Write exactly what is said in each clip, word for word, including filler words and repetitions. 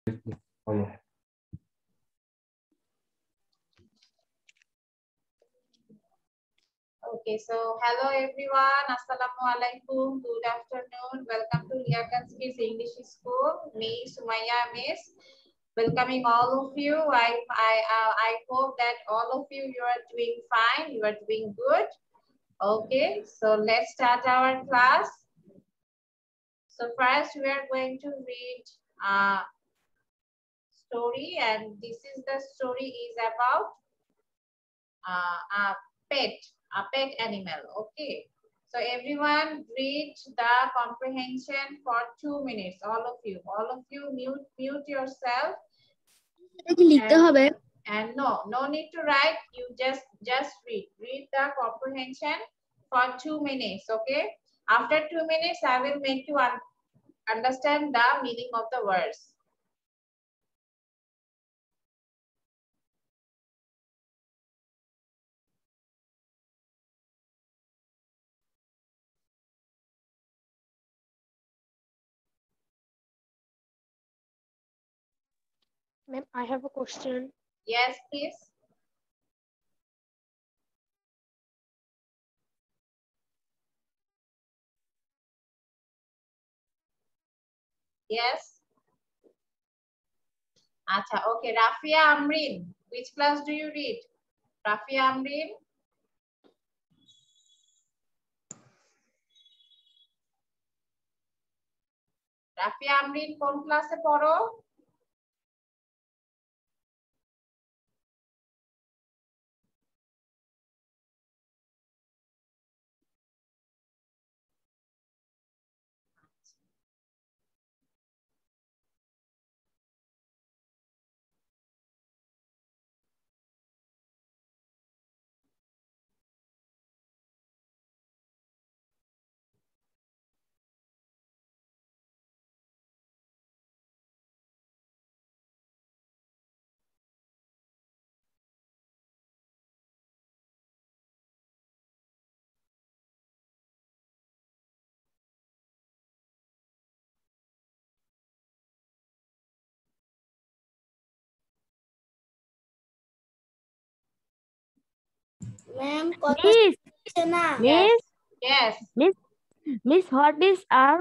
Okay, so hello everyone. Assalamu alaikum. Good afternoon. Welcome to Liakansky's English School. Me, Sumaya Miss. Welcoming all of you. I I uh, I hope that all of you you are doing fine. You are doing good. Okay, so let's start our class. So first we are going to read a story, and this is the story is about uh, a pet, a pet animal. Okay. So everyone read the comprehension for two minutes. All of you, all of you mute mute yourself. And, and no, no need to write. You just just read. Read the comprehension for two minutes. Okay. After two minutes, I will make you un understand the meaning of the words. Ma'am, I have a question. Yes, please. Yes. Acha, okay. Rafia Amrin, which class do you read? Rafia Amrin? Rafia Amrin কোন ক্লাসে পড়ো? Ma'am, Miss, Yes. Miss, Yes. Miss, Miss, what is our?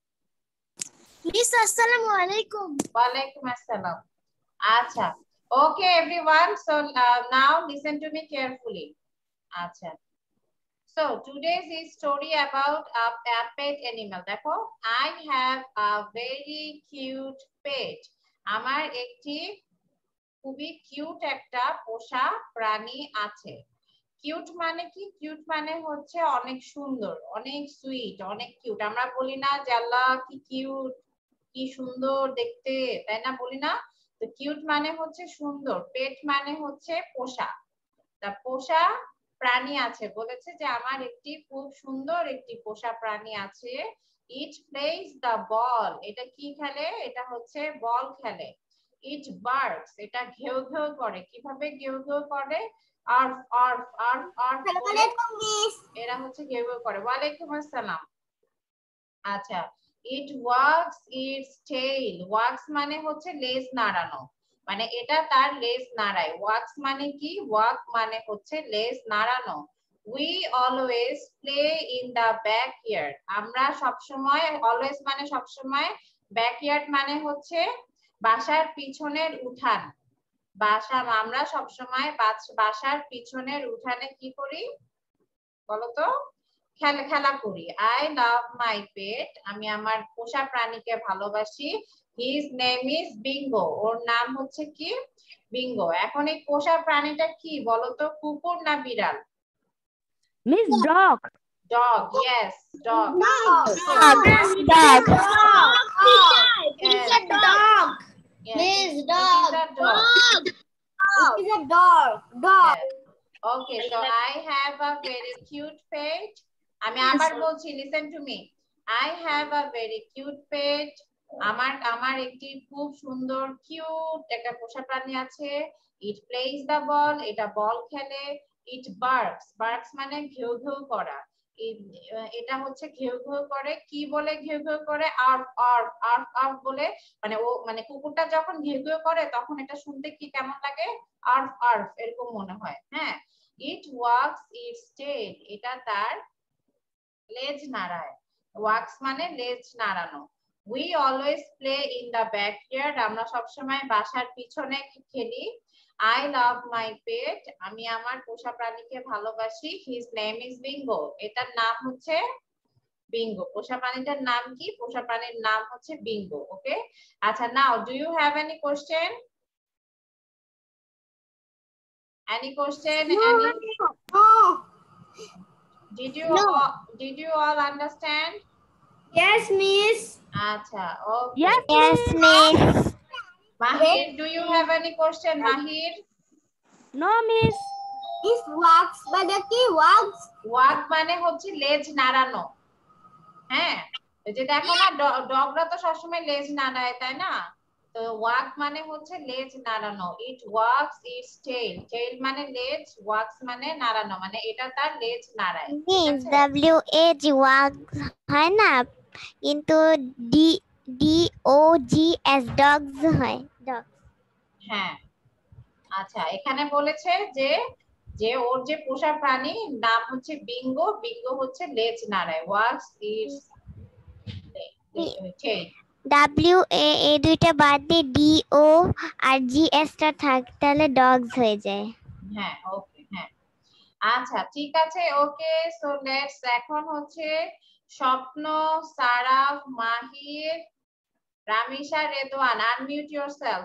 Miss, assalamu alaikum. Walaikum assalam. Acha. Okay, everyone. So uh, now listen to me carefully. Acha. So today's story about a, a pet animal. দেখো, I have a very cute pet. আমার একটি খুবই cute একটা পোষা প্রাণী আছে। Cute মানে কি? কিউট মানে হচ্ছে অনেক সুন্দর, অনেক সুইট, অনেক কিউট। আমরা বলি না যে আল্লাহ কি কিউট, কি সুন্দর দেখতে, তাই না? বলি না? তো কিউট মানে হচ্ছে সুন্দর, পেট মানে হচ্ছে পোষা। তা পোষা প্রাণী আছে, বলেছে যে আমার একটি খুব সুন্দর একটি পোষা প্রাণী আছে। ইট প্লেস দ্য বল, এটা কি খেলে? এটা হচ্ছে বল খেলে। ইট বার্কস, এটা ঘেউ ঘেউ করে। কিভাবে ঘেউ ঘেউ করে? আর্ফ আর্ফ আর্ফ আর্ফ বলে এরা হচ্ছে ঘেউ ঘেউ করে। ওয়ালাইকুম আসসালাম। আচ্ছা, it wags its tail, wags মানে হচ্ছে লেজ নাড়ানো, মানে এটা তার লেজ নাড়ায়। ওয়াক্স মানে কি? ওয়াক মানে হচ্ছে লেজ নাড়ানো। We always play in the backyard, আমরা সবসময়, অলওয়েজ মানে সবসময়, ব্যাকইয়ার্ড মানে হচ্ছে বাসার পিছনের উঠান। বাসা, আমরা সবসময় বাসার পিছনের উঠানে কি করি বলতো? খেলা খেলা করি। আই লাভ মাই পেট, আমি আমার পোষা প্রাণীকে ভালোবাসি। হিজ নেম ইজ বিঙ্গো, ওর নাম হচ্ছে কি? বিঙ্গো। এখন এই পোষা প্রাণীটা কি বলতো? কুকুর না বিড়াল? Miss, dog. Dog, yes, dog. Dog. Dog. Dog. Yes. It's a dog. Yes. Miss, It dog. is a dog. It is a dog. Dog. Yes. Okay, so I have a very cute pet. আমি আবার বলছি, listen to me. I have a very cute pet. আমার আমার একটি খুব সুন্দর cute একটা পোষা প্রাণী আছে। It plays the ball, এটা বল খেলে। It barks, barks মানে ঘেউ ঘেউ করা। এটা হচ্ছে ঘেউ ঘেউ করে, কি বলে ঘেউ ঘেউ করে? আর্ফ আর্ফ আর্ফ আর্ফ বলে, মানে ও মানে কুকুরটা যখন ঘেউ ঘেউ করে তখন এটা শুনতে কি কেমন লাগে? আর্ফ আর্ফ এরকম মনে হয়। হ্যাঁ, ইট ওয়াক্স ইটস টেল, এটা তার লেজ নাড়ায়। ওয়াক্স মানে লেজ নাড়ানো। We always play in the backyard, আমরা সবসময় বাসার পিছনে খেলি। I love my pet, আমি আমার পোষা প্রাণীকে ভালোবাসি। His name is Bingo, এটার নাম হচ্ছে বিঙ্গো। পোষা প্রাণীটার নাম কি? পোষা প্রাণীর নাম হচ্ছে বিঙ্গো। ওকে, আচ্ছা, now do you have any question? Any question? No. Any? No. Did you No. all, did you all understand? Yes, miss. আচ্ছা, okay. Yes, Yes, miss. Mahir, do you have any question, Mahir? No, miss. This works, but the key works. Wag মানে হচ্ছে লেজ নাড়ানো। হ্যাঁ, এই যে দেখো না, ডগরা তো সবসময় লেজ নাড়ায়, তাই না? তো ওয়াক মানে হচ্ছে লেজ নাড়ানো। It wags its tail, tail মানে লেজ, ওয়াক্স মানে নাড়ানো, মানে এটা তার লেজ নাড়ায়। Miss W A G wag হয় না, কিন্তু D D O G S dogs হয়। ডগ। হ্যাঁ, আচ্ছা, এখানে বলেছে যে যে ওর যে পোষা প্রাণী নাম হচ্ছে বিঙ্গো, বিঙ্গো হচ্ছে লেজ নাড়ায়। Wags its tail. W A এই দুইটা বাদ দিয়ে ডি ও আর জি এস টা থাক, তাহলে ডগস হয়ে যায়। হ্যাঁ, ওকে, হ্যাঁ, আচ্ছা, ঠিক আছে, ওকে। সো লেটস, এখন হচ্ছে স্বপ্ন, সারাফ, মাহির, রামিশা, রেদওয়ান, আনমিউট ইয়োরসেলফ।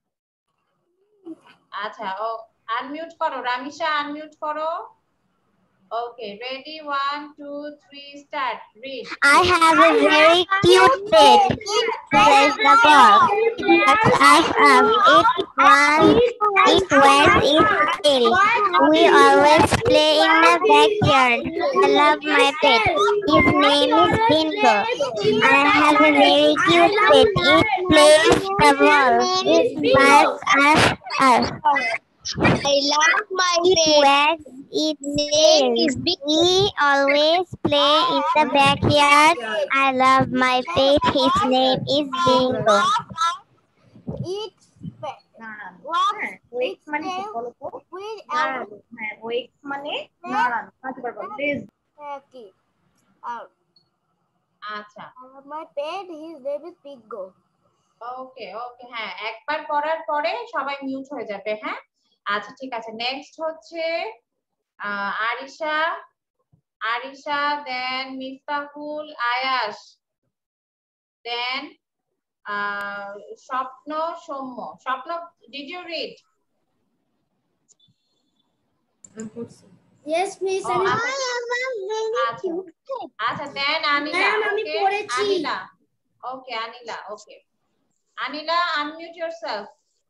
আচ্ছা, ও আনমিউট করো, রামিশা আনমিউট করো। Okay, ready, one two three start, read. I have a very cute pet. Says the dog. But I have it once it wears its tail. We always play in the backyard. I love my pet. His name is Bingo. I have a very cute pet. It plays the ball. It barks at us. I love my It wags its tail. We always play in the backyard. I love my pet. His name is Bingo. It's pet. হ্যাঁ, ওয়েক মানে কি বলো তো? With নাড়ানো। হ্যাঁ, ওয়েক মানে নাড়ানো। কাকে পারবো? লেজ। Happy. Out. আচ্ছা, I love my pet. His name is Bingo. ওকে ওকে, হ্যাঁ, একবার পড়ার পরে সবাই মিউট হয়ে যাবে। হ্যাঁ, আচ্ছা, ঠিক আছে। নেক্সট হচ্ছে আহ আরিশা, আরিশা, দেন মিফতাহুল, আয়াশ, দেন আহ Swapno, Soumya. Swapno, did you read? Yes, miss. Oh, I আচ্ছা। have a very আচ্ছা, cute pet. আচ্ছা, দেন আনিলা। Ma'am, আমি ওকে, পড়েছি। আনিলা। ওকে, আনিলা, ওকে। আনিলা, আনমিউট ইয়োরসেলফ।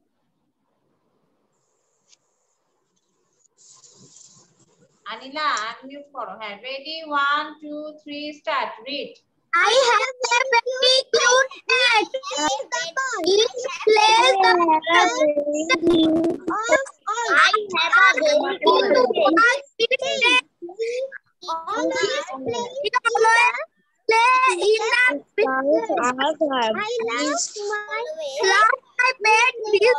আনিলা আনমিউট করো। হ্যাঁ, ready, one two three start, read. I have a very cute pet. It plays the I have a very cute pet. Play in the I love my pet.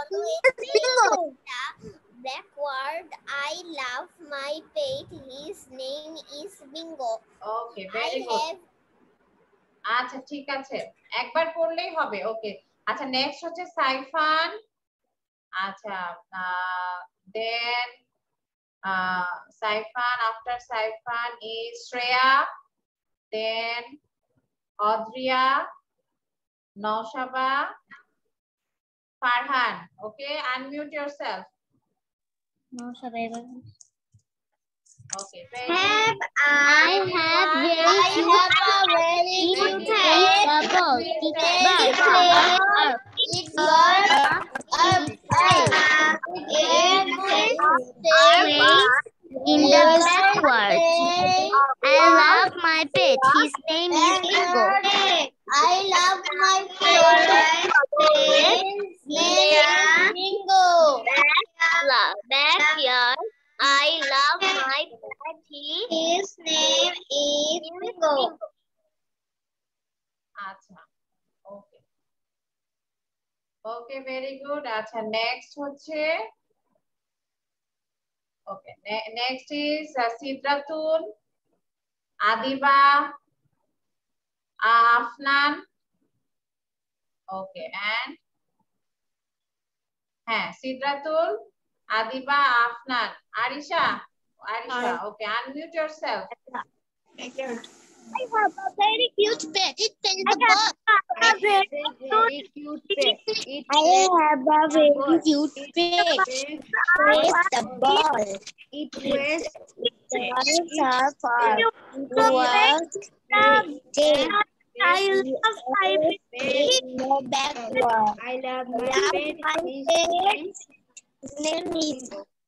Backward, I love my pet. His name is Bingo. Okay, very I good. have আচ্ছা, ঠিক আছে, একবার পড়লেই হবে। ওকে, আচ্ছা, next হচ্ছে সাইফান। আচ্ছা, then Saifan, after Saifan is Shreya, then Adriya, Nowshaba, Farhan. Okay, unmute yourself. Okay, ready? Have I have very cute a very cute pet. Bubble. It plays it bird up In the backward. I love my pet. His name is Bingo. I love my pet. His name is Bingo. Backyard. I love my pet. His name is আচ্ছা okay okay very good আচ্ছা next হচ্ছে okay next is Sidratul Adiba Afnan okay and হ্যাঁ Sidratul Adiba Afnan Arisha Arisha okay unmute yourself I have a very cute pet. It plays the ball. A very, very cute pet. It I have a very cute pet. Plays the ball. it weighs The balls are far. Walk, tail. I love my pet. No backward. I love my Love pet. my His pet. name His name is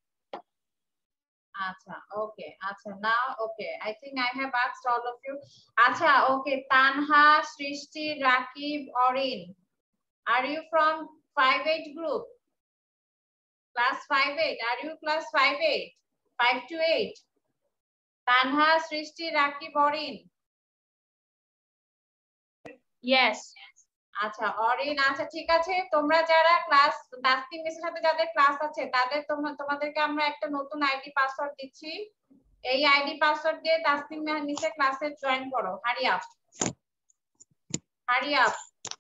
আচ্ছা okay আচ্ছা now okay I think I have asked all of you আচ্ছা okay Tanha Srishti Rakib Orin are you from five eight group class five eight are you class five eight five to eight Tanha Srishti Rakib Orin Yes. আচ্ছা অরিন আচ্ছা ঠিক আছে তোমরা যারা class Tasnim মিসের সাথে যাদের ক্লাস আছে তাদের তোমরা তোমাদেরকে আমরা একটা নতুন আইডি পাসওয়ার্ড দিচ্ছি এই আইডি পাসওয়ার্ড দিয়ে তাসনিম মিসের ক্লাসে জয়েন করো হারি আপ হারি আপ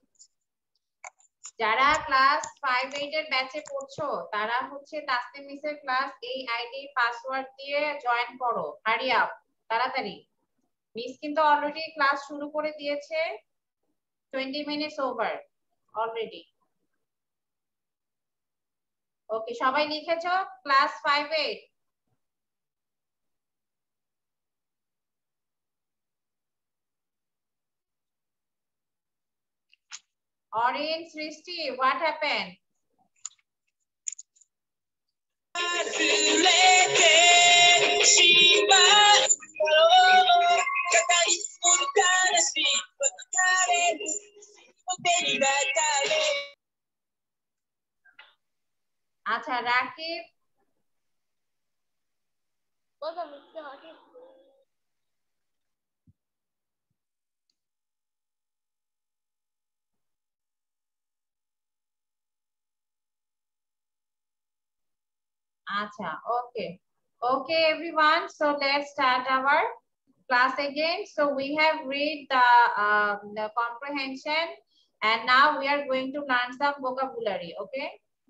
যারা ক্লাস five eight এর ব্যাচে পড়ছো তারা হচ্ছে তাসনিম মিসের ক্লাস এই আইডি পাসওয়ার্ড দিয়ে জয়েন করো হারি আপ তাড়াতাড়ি মিস কিন্তু অলরেডি ক্লাস শুরু করে দিয়েছে twenty minutes over already okay সবাই লিখেছো class five eight Orange Srishti what happened আচ্ছা রাকিব আচ্ছা okay okay everyone so let's start our class again so we have read the uh, the comprehension and now we are going to learn some vocabulary okay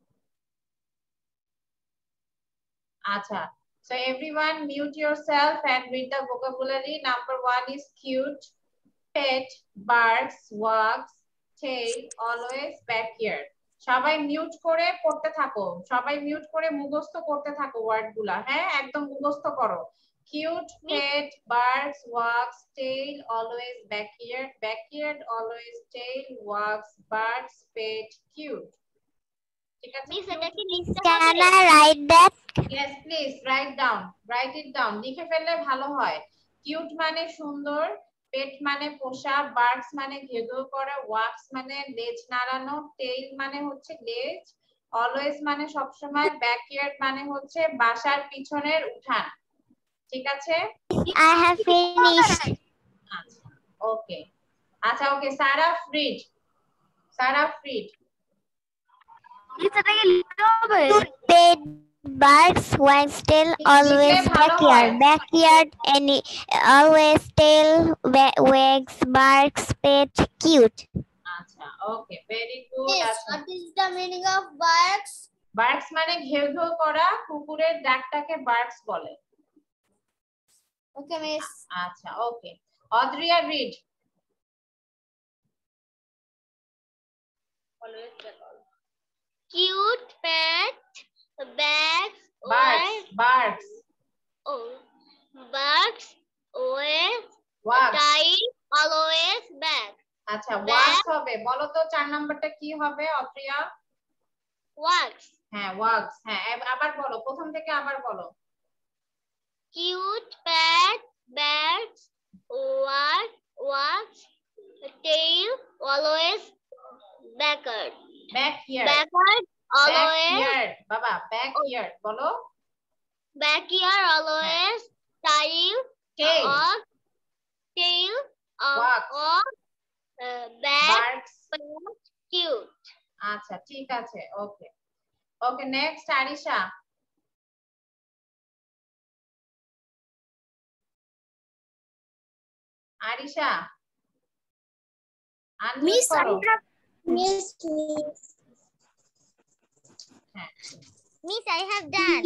acha so everyone mute yourself and read the vocabulary number one is cute pet barks walks tail always backyard সবাই mute করে পড়তে থাকো সবাই mute করে মুখস্থ করতে থাকো ওয়ার্ডগুলা হ্যাঁ একদম মুখস্থ করো cute pet barks walks tail always backyard backyard always tail walks barks pet cute ঠিক আছে Miss, এটা কি লিখতে Can হবে? I write that? yes please write down write it down লিখে ফেললে ভালো হয় cute মানে সুন্দর পেট মানে পোষা বার্ডস মানে ঘেঘেউ করা ওয়াক্স মানে লেজ নাড়ানো টেইল মানে হচ্ছে লেজ অলওয়েজ মানে সব সময় ব্যাকইয়ার্ড মানে হচ্ছে বাসার পিছনের উঠান ঠিক আছে I have finished. আচ্ছা ওকে আচ্ছা ওকে সারা ফ্রিড সারা ফ্রিড লিখতে লিখতে হবে Pet barks, wags tail, always backyard. Backyard, any always tail, wa- wags, barks, pet, cute. আচ্ছা ওকে ভেরি গুড Yes, আচ্ছা what is the meaning of barks? Barks মানে ঘেউ ঘেউ করা কুকুরের ডাকটাকে বার্কস বলে Okay, Miss. আচ্ছা okay Adriya read Cute pet, bags, barks barks oh, barks, always, wags tail, always back. আচ্ছা ওয়াক্স হবে বলো তো চার নাম্বারটা কি হবে অদ্রিয়া Walks. হ্যাঁ ওয়াক্স হ্যাঁ এব- আবার বলো প্রথম থেকে আবার বলো Cute pet, bags, walk, walks, tail, always, backward. Backyard Backward, always, backyard বাবা ব্যাকইয়ার্ড বলো backyard, always, tail, tail or tail of, Walks. of uh, back, Barks. cute. আচ্ছা ঠিক আছে okay okay next Arisha Arisha unmute করো Miss, miss. হ্যাঁ Miss, I have done.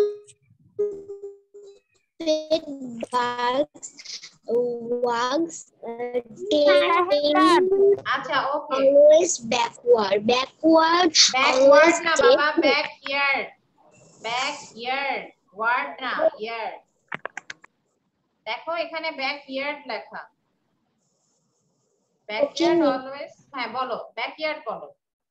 Big bugs, wags, uh, tail, আচ্ছা okay always backward, backward, backward always না tail. বাবা backyard backyard ward না yard দেখো এখানে ব্যাকইয়ার্ড লেখা ব্যাকইয়ার্ড অলওয়েজ হ্যাঁ বলো ব্যাকইয়ার্ড বলো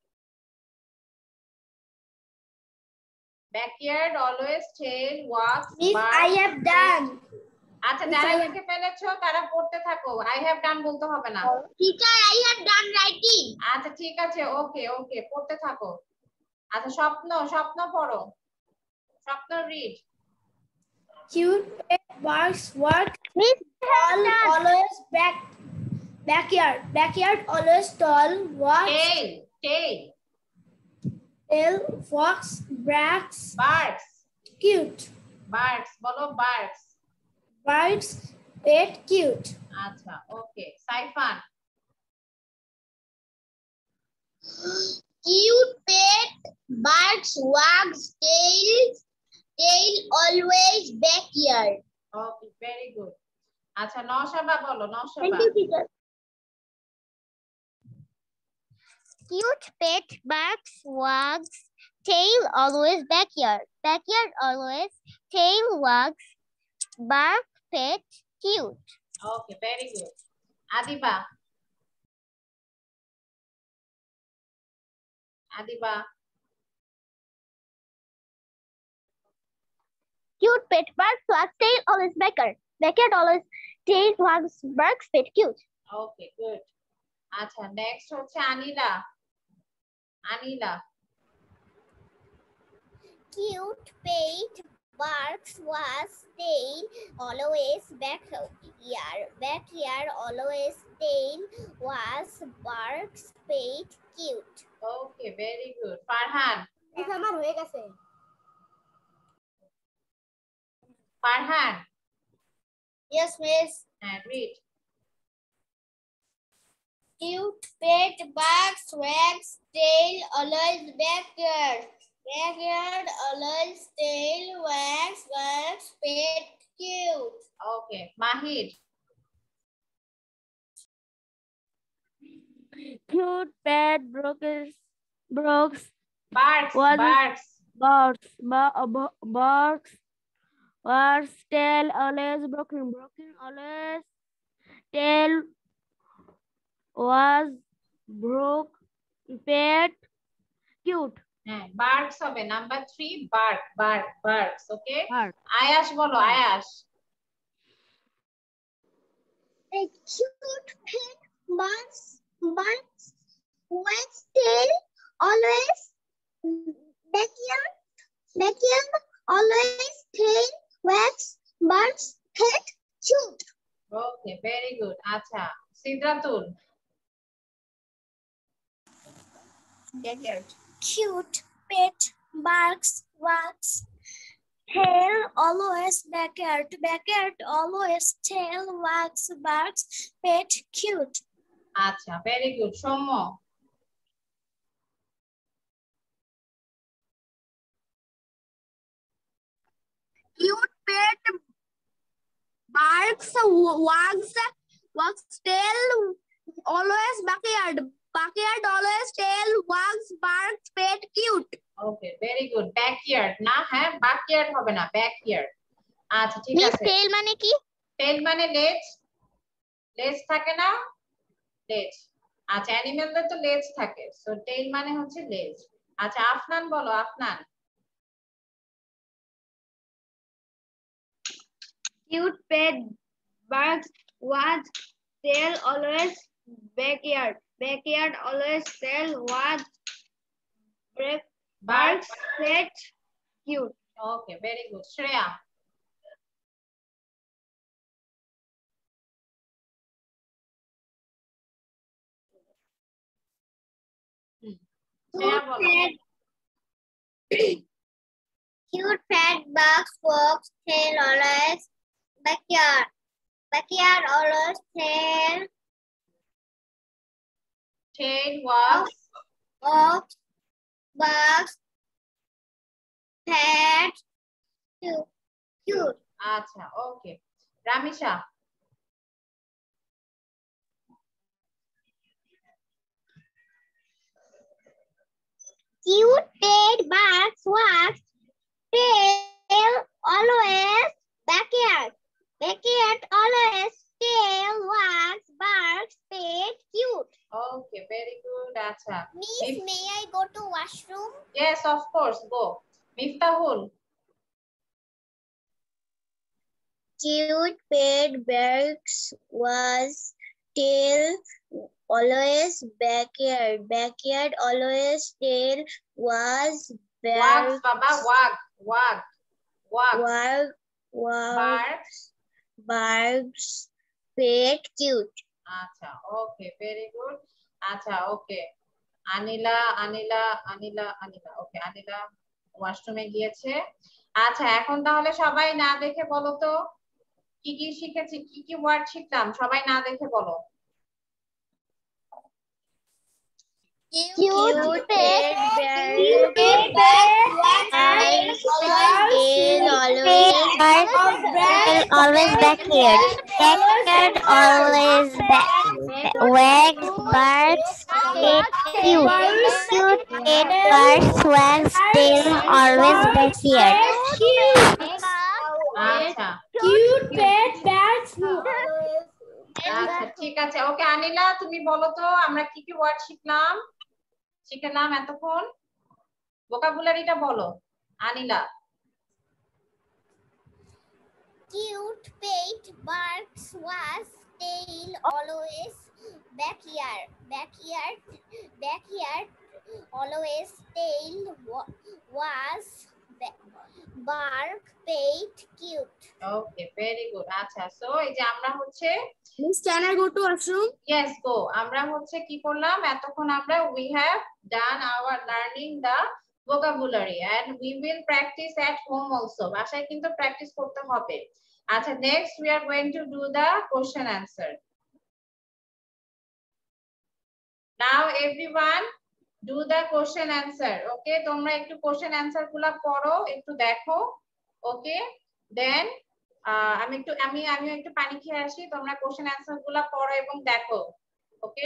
backyard always tail walks Miss, I have done. আচ্ছা যারা লিখে ফেলেছো তারা পড়তে থাকো আই হ্যাভ ডান বলতে হবে না Teacher, I have done writing. আচ্ছা ঠিক আছে ওকে ওকে পড়তে থাকো আচ্ছা স্বপ্ন স্বপ্ন পড়ো Swapno read Cute pet barks work Miss, all, always back backyard backyard always tall walks tail tail tail walks barks birds cute birds বলো বার্ডস birds pet cute আচ্ছা okay Saifan cute pet barks, wags, tail, tail always backyard. Okay very good আচ্ছা নশাবা বলো Nashaba teacher. Cute pet barks, wags, tail always backyard. Backyard always, tail wags, bark, pet, cute. Okay very good Adiba Adiba Cute pet barks, wags, tail always backyard. Backyard always, tail wags, barks, pet, cute. Okay good আচ্ছা next হচ্ছে আনিলা আনিলা Cute pet barks, wags, tail always backyard. Backyard always, tail wags, barks, pet, cute. Okay very good Farhan আমার হয়ে গেছে Farhan Yes, miss. হ্যাঁ read Cute pet barks, wags, tail always backyard. Backyard always, tail wags, barks, pet, cute. Okay Mahir Cute pet brooks, brooks, birds What is- birds birds, ba- b- birds, birds, tail always broken, broken always, tail was broke, pet, cute, হ্যাঁ birds হবে number three bird bird birds okay bird. Ayash বলো Ayash A cute pet barks, barks, wags, tail always backyard. Backyard always, tail wags, barks, pet, cute. Okay very good আচ্ছা Siddhatul cute pet barks wags tail always backyard backyard always tail wags barks pet cute আচ্ছা very good Soumya cute pet barks wags wags tail always backyard backyard always tail wags barks pet cute okay very good backyard না হ্যাঁ backyard হবে না backyard আচ্ছা ঠিক Miss, আছে tail মানে কি? টেল মানে লেজ লেজ থাকে না লেজ আচ্ছা অ্যানিমেলদের তো লেজ থাকে সো টেল মানে হচ্ছে লেজ আচ্ছা আফনান বলো Afnan cute pet barks wags tail always backyard backyard always tail wags break barks pet cute okay very good Shreya Shreya বলো। Cute fat bugs walks tail always backyard. Backyard always tail Tail wags. of bugs fat cute. Cute. আচ্ছা, ওকে। Ramisha. Cute pet bugs walks tail always backyard. Backyard always tail wags barks pet cute. Okay, very good. আচ্ছা। Miss, Mif- may I go to washroom? Yes, of course, go. Miftahul. Cute pet bugs was tail always backyard. Backyard always tail was Wags, bark. Baba, wag, wag, wag. Wag, wag, Barks. barks pet cute. আচ্ছা, okay, very good. আচ্ছা, ওকে। আনিলা, আনিলা, আনিলা, আনিলা। ওকে, আনিলা ওয়াশরুমে গিয়েছে। আচ্ছা, এখন তাহলে সবাই না দেখে বলো তো কি কি শিখেছি, কি কি ওয়ার্ড শিখলাম, সবাই না দেখে বলো। Cute pet bugs tail always Tail always backyard. Backyard always back. Wags, barks, it cute. Cute, it barks, wags, tail always backyard. আচ্ছা, Cute pet bugs. আচ্ছা, ঠিক আছে। ওকে, আনিলা তুমি বলো তো আমরা কি কি ওয়ার্ড শিখলাম, শিখলাম এতক্ষণ, ভোকাবুলারিটা বলো আনিলা। Cute pet barks was tail always backyard. Backyard backyard always tail wa- was ba- bark pet cute. Okay, very good. আচ্ছা, সো এই যে আমরা হচ্ছে Miss, can I go to washroom? yes go, আমরা হচ্ছে কি করলাম এতক্ষণ, আমরা we have done our learning the vocabulary and we will practice at home also. বাসায় কিন্তু প্র্যাকটিস করতে হবে। আচ্ছা, next we are going to do the question answer. Now everyone do the question answer. Okay, তোমরা একটু question answer গুলা পড়ো, একটু দেখো। ওকে, দেন আমি একটু আমি আমি একটু পানি খেয়ে আসি, তোমরা কোশ্চেন অ্যান্সার গুলা পড়ো এবং দেখো। ওকে।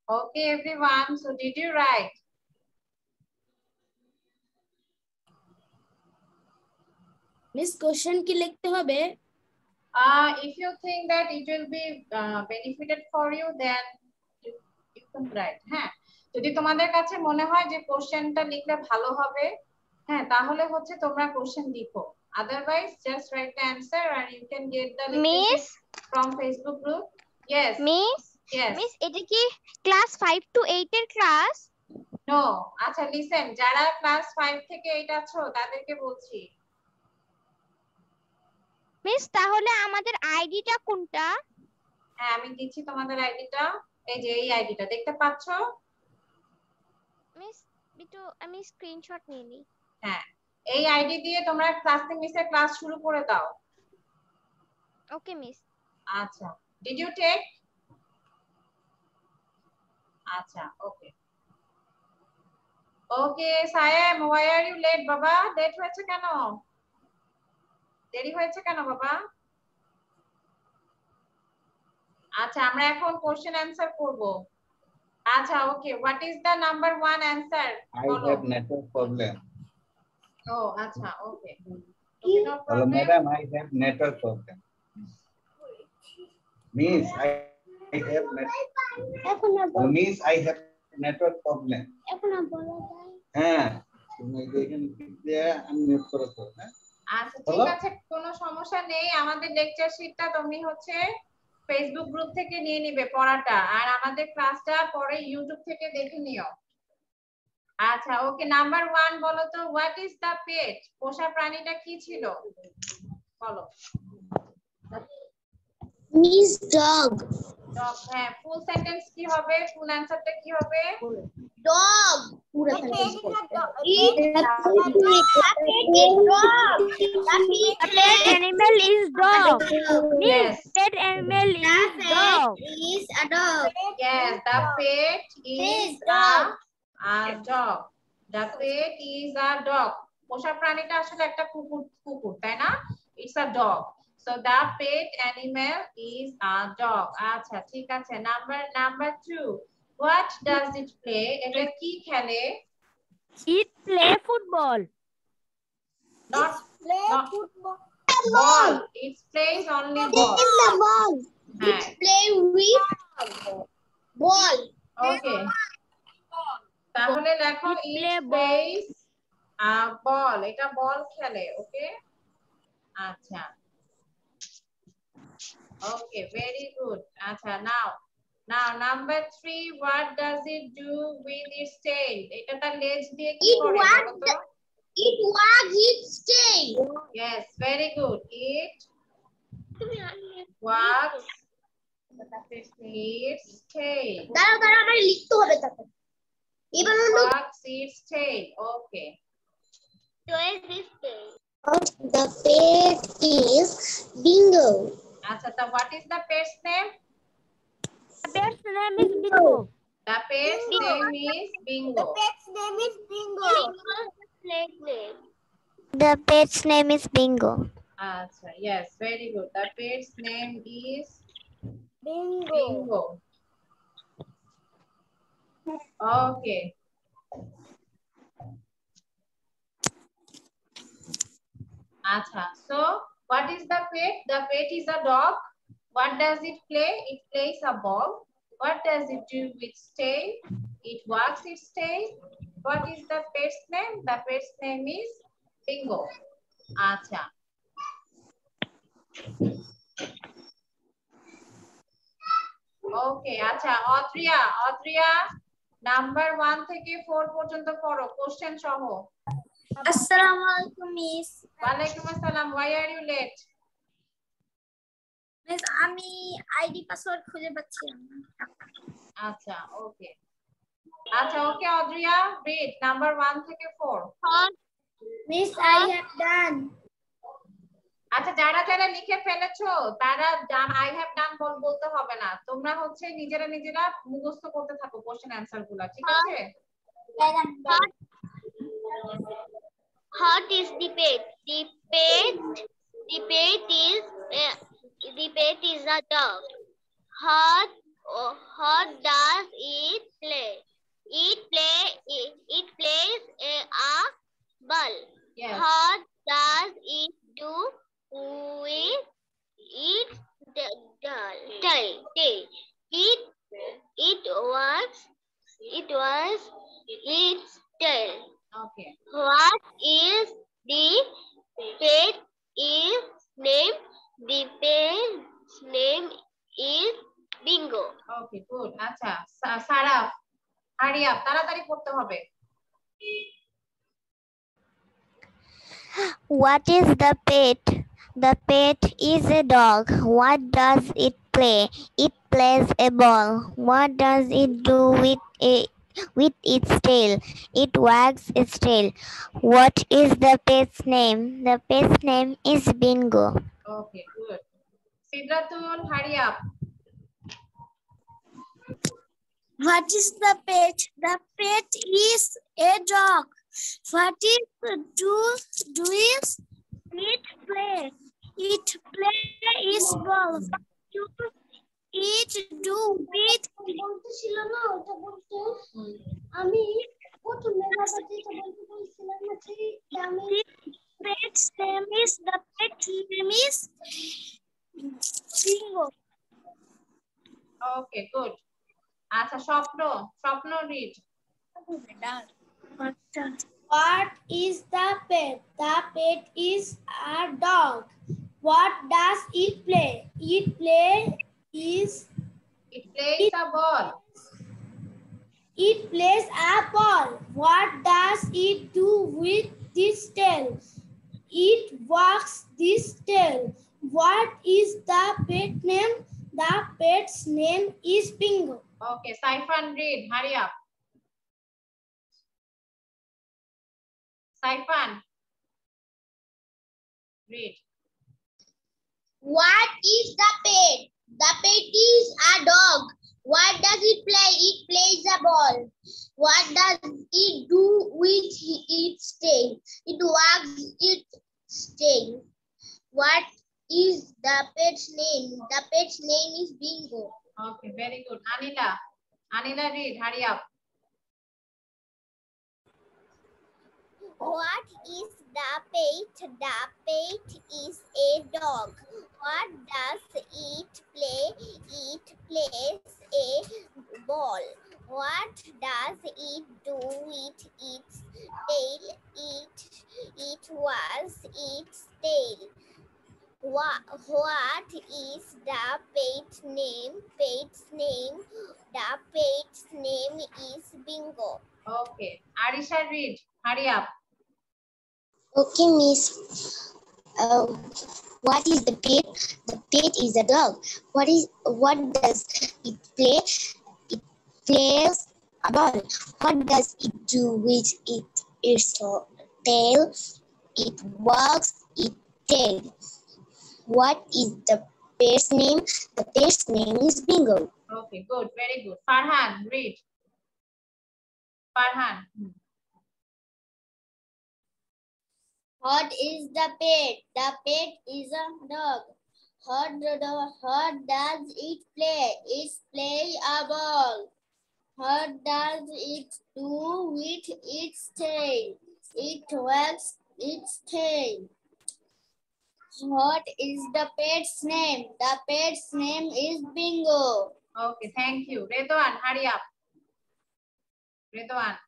Okay, everyone. So did you write? Miss, question কি লিখতে হবে? Uh, if you think that it will be uh, benefited for you, then you, you can write. হ্যাঁ, যদি তোমাদের কাছে মনে হয় যে কোশ্চেনটা লিখলে ভালো হবে, হ্যাঁ, তাহলে হচ্ছে তোমরা কোশ্চেন লিখো। Otherwise, just write the answer and you can get the Miss from Facebook group. Yes. Miss Yes. Miss এটা কি ক্লাস five to eight এর ক্লাস? No. আচ্ছা, listen, যারা ক্লাস five থেকে eight আছো তাদেরকে বলছি। মিস তাহলে আমাদের আইডিটা কোনটা? হ্যাঁ, আমি দিচ্ছি তোমাদের আইডিটা। এই যে এই আইডিটা দেখতে পাচ্ছো? মিস একটু আমি স্ক্রিনশট নিয়ে নিই। হ্যাঁ, এই আইডি দিয়ে তোমরা ক্লাসে মিসে ক্লাস শুরু করে দাও। Okay miss. আচ্ছা, ডিড ইউ টেক? আচ্ছা, okay okay Sayem, why are you late বাবা? লেট হয়েছে কেন? দেরি হয়েছে কেন বাবা? আচ্ছা, আমরা এখন কোশ্চেন অ্যানসার করব। আচ্ছা, okay, what is the number one answer? I have network problem. ও আচ্ছা, okay, okay, no Hello, problem. madam, I have network problem. Miss, I, I have net. Miss, I have network problem. হ্যাঁ, তুমি দেখেন যে আমি net করে তো, হ্যাঁ। আচ্ছা, ঠিক আছে, কোনো সমস্যা নেই। আমাদের লেকচার শিটটা তুমি হচ্ছে ফেসবুক গ্রুপ থেকে নিয়ে নিবে পড়াটা, আর আমাদের ক্লাসটা পরে ইউটিউব থেকে দেখে নিও। আচ্ছা, ওকে, নাম্বার ওয়ান বলো তো, হোয়াট ইজ দ্য পেট? পোষা প্রাণীটা কি ছিল বলো। Miss, dog. ডগ। হ্যাঁ, ফুল সেন্টেন্স কি হবে? ফুল অ্যানসারটা কি হবে? Dog. পুরো The pet sentence is a dog. Eat The pet is dog. The pet animal is dog. Yes. Pet animal is dog. is a dog. Yes, the pet is a a dog. The pet is a dog. পোষা প্রাণীটা আসলে একটা কুকুর, কুকুর, তাই না? It's a dog. So the pet animal is a dog. আচ্ছা, ঠিক আছে। Number number two. What does it play? এটা কি খেলে? It play football. Not Play not football. ball. It plays only ball. The ball. হ্যাঁ, Play with ball. okay. তাহলে লেখো It it play plays a ball. এটা বল খেলে, ওকে? আচ্ছা, okay, very good. আচ্ছা, now now number three, what does it do with its tail? এটা তার লেজ দিয়ে কি It করে wags বলো তো? It wags its tail. Yes, very good. It wags its tail. দাঁড়াও দাঁড়াও আমার লিখতে হবে তাতে। এবার It হলো wags its tail. Okay. the pet is Bingo. আচ্ছা, তা what is the pet's name? The pet's name is Bingo. The pet's name is Bingo. The pet's name is Bingo. The pet's name is Bingo. Acha, yes, very good. The pet's name is Bingo. Bingo. Okay. Acha, so what is the pet? The pet is a dog. What does it play? It plays a ball. What does it do with its tail? It wags its tail. What is the pet's name? The pet's name is Bingo. Acha. Okay, acha. Audria, Audria, number one থেকে four পর্যন্ত পড়ো, question সহ। আসসালামু আলাইকুম miss. ওয়ালাইকুম আসসালাম। Why are you late? Miss আমি ID password খুঁজে পাচ্ছি না। আচ্ছা, okay. আচ্ছা, okay, Audria, read number one থেকে four. Miss I have done. আচ্ছা, যারা যারা লিখে ফেলেছো তারা I have done বলতে হবে না, তোমরা হচ্ছে নিজেরা নিজেরা মুখস্থ করতে থাকো কোশ্চেন অ্যানসার গুলা, ঠিক আছে? What is the pet? The pet, the pet is uh, the pet is a dog. What Oh, how does it play? It play it, it plays a, a ball. Yes. How does it do with its tail? Tail. It it was it was its tail. Okay. What is the pet is name? The pet's name is Bingo. Okay, good. আচ্ছা, Saraf, hurry up, তাড়াতাড়ি পড়তে হবে। What is the pet? The pet is a dog. What does it play? It plays a ball. What does it do with a with its tail? It wags its tail. What is the pet's name? The pet's name is Bingo. Okay, good. Sidratul, hurry up. What is the pet? The pet is a dog. What is do do is it play? It play is ball. It do with বলতেছিল না ওটা বলতে আমি প্রথমে বাবাকে তো বলতে বলছিলাম না আমি pet's name is the pet's name is Bingo. Okay, good. আচ্ছা, স্বপ্ন, স্বপ্ন read. What is the pet? The pet is a dog. What does it play? It play is It plays a ball. it plays a ball. What does it do with this tail? It wags this tail. What is the pet name? The pet's name is Bingo. Okay, Saifan read, hurry up. Saifan, read. What is the pet? The pet is a dog. What does it play? It plays a ball. What does it do with its tail? It wags its tail. What is the pet's name? The pet's name is Bingo. Okay, very good. Anila, Anila read, hurry up. What is the pet? The pet is a dog. What does it play? It plays a ball. What does it do with its tail? It, it was its tail. What, what is the pet's name? Pet's name. The pet's name is Bingo. Okay, Arisha read, hurry up. Okay, Miss. Uh, what is the pet? The pet is a dog. What is? What does it play? It plays a ball. What does it do with it? Its tail? It wags its tail. What is the pet's name? The pet's name is Bingo. Okay, good, very good. Farhan, read. Farhan. What is the pet? The pet is a dog. What, what does it play? It plays a ball. What does it do with its tail? It wags its tail. What is the pet's name? The pet's name is Bingo. Okay, thank you. Redwan, hurry up. Redwan.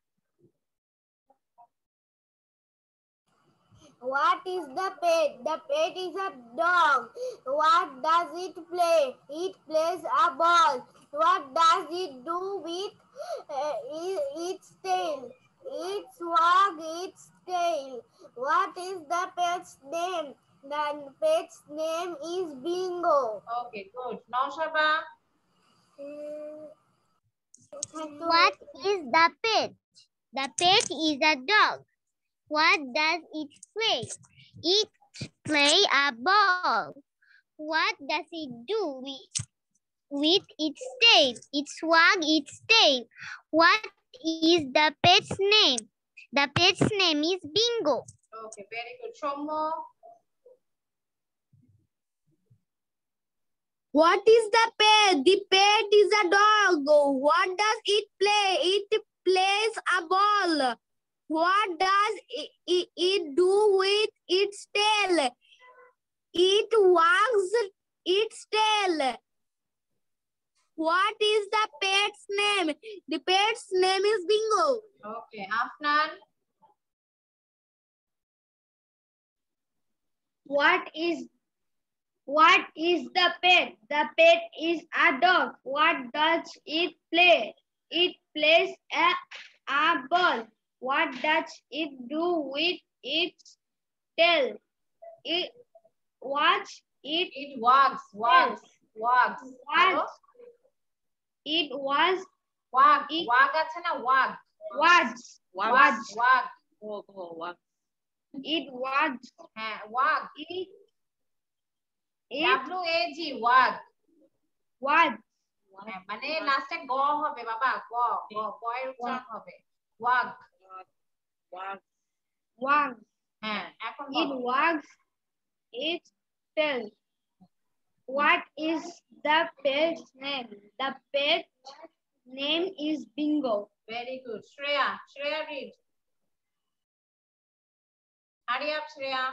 What is the pet? The pet is a dog. What does it play? It plays a ball. What does it do with uh, its tail? It wags its tail. What is the pet's name? The pet's name is Bingo. Okay, good. Naushaba. What is the pet? The pet is a dog. What does it play? It play a ball. What does it do with, with its tail? It swag its tail. What is the pet's name? The pet's name is Bingo. Okay, very good. Shommo. What is the pet? The pet is a dog. What does it play? It plays a ball. What does it, it, it do with its tail? It wags its tail. What is the pet's name? The pet's name is Bingo. Okay, Afnan. What is what is the pet? The pet is a dog. What does it play? It plays a, a ball. What does it do with its tail? It wags it It wags, wags, wags. Wags. it was Wag, It- wag আছে না wag. wags Wag, wags wag. it wags হ্যাঁ, wag. it it W A G, wag. wags হ্যাঁ, মানে লাস্টে গ হবে বাবা, গ, গ, গ এর উচ্চারণ হবে। wag. wags হ্যাঁ, এখন it বলো। wags its tail. What is the pet's name? The pet's name is Bingo. Very good. Shreya, Shreya read. Hurry up, Shreya.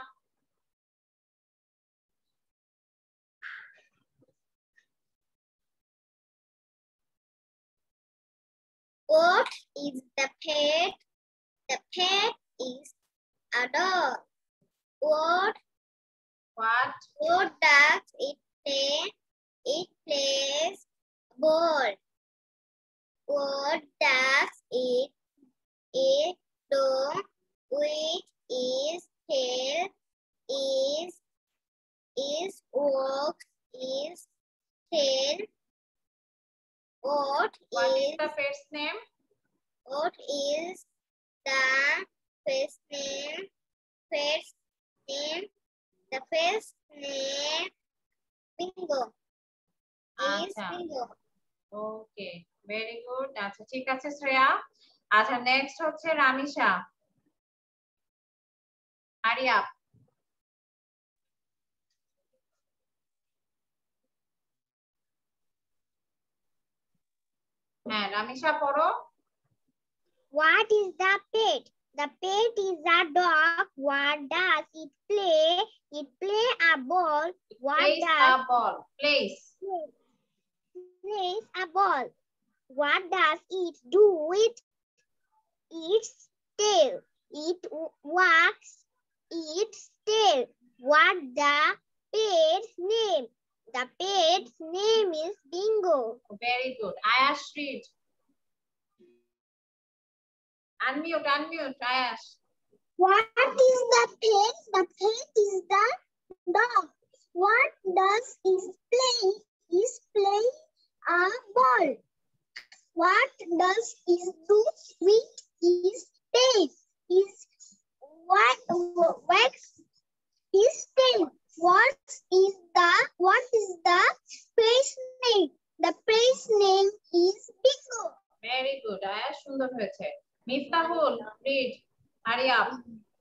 What is the pet? The pet is a dog. What What? what does it play? It plays ball. What does it it do with its tail? Is is walks its tail? What What is is the pet's name? what is the first name? First name. The first name. Bingo. Is আচ্ছা। bingo. Okay, very good. আচ্ছা, ঠিক আছে শ্রেয়া। আচ্ছা, next হচ্ছে Ramisha. Hurry up. হ্যাঁ, রামিশা পড়ো। What is the pet? The pet is a dog. What does it play? It play a ball. What Place does a ball. Place. plays a ball? What does it do with its tail? It wags its tail. What the pet's name? The pet's name is Bingo. Very good. Ayash read. Unmute, unmute, Ayash. What is the pet? The pet is the dog. What does it play? Is play a ball. What does it do with his tail? Is what wax his tail? What is the what is the pet's name? The pet's name is Bingo. Very good. Ayash সুন্দর হয়েছে। Miftahul read. Hurry up.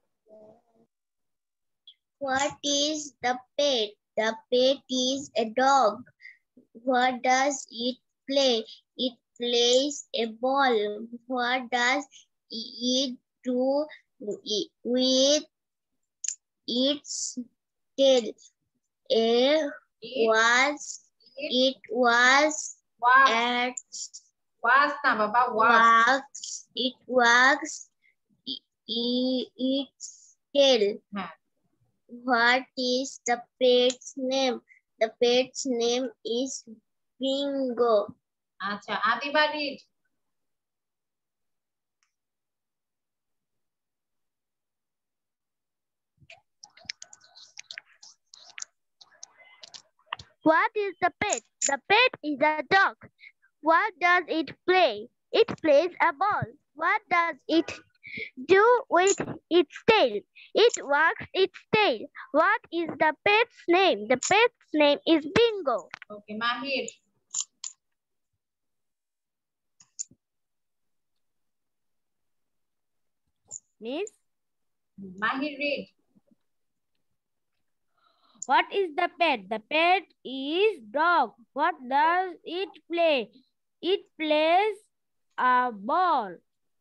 What is the pet? The pet is a dog. What does it play? It plays a ball. What does it do with its tail? It was it was Was, at was না বাবা, was. wags it wags i- its tail. হ্যাঁ, What is the pet's name? The pet's name is Bingo. আচ্ছা, Adiba read. What is the pet? The pet is a dog. What does it play? It plays a ball. What does it do with its tail? It wags its tail. What is the pet's name? The pet's name is Bingo. Okay, Mahir. Miss? Mahir read. What is the pet? The pet is dog. What does it play? It plays a ball.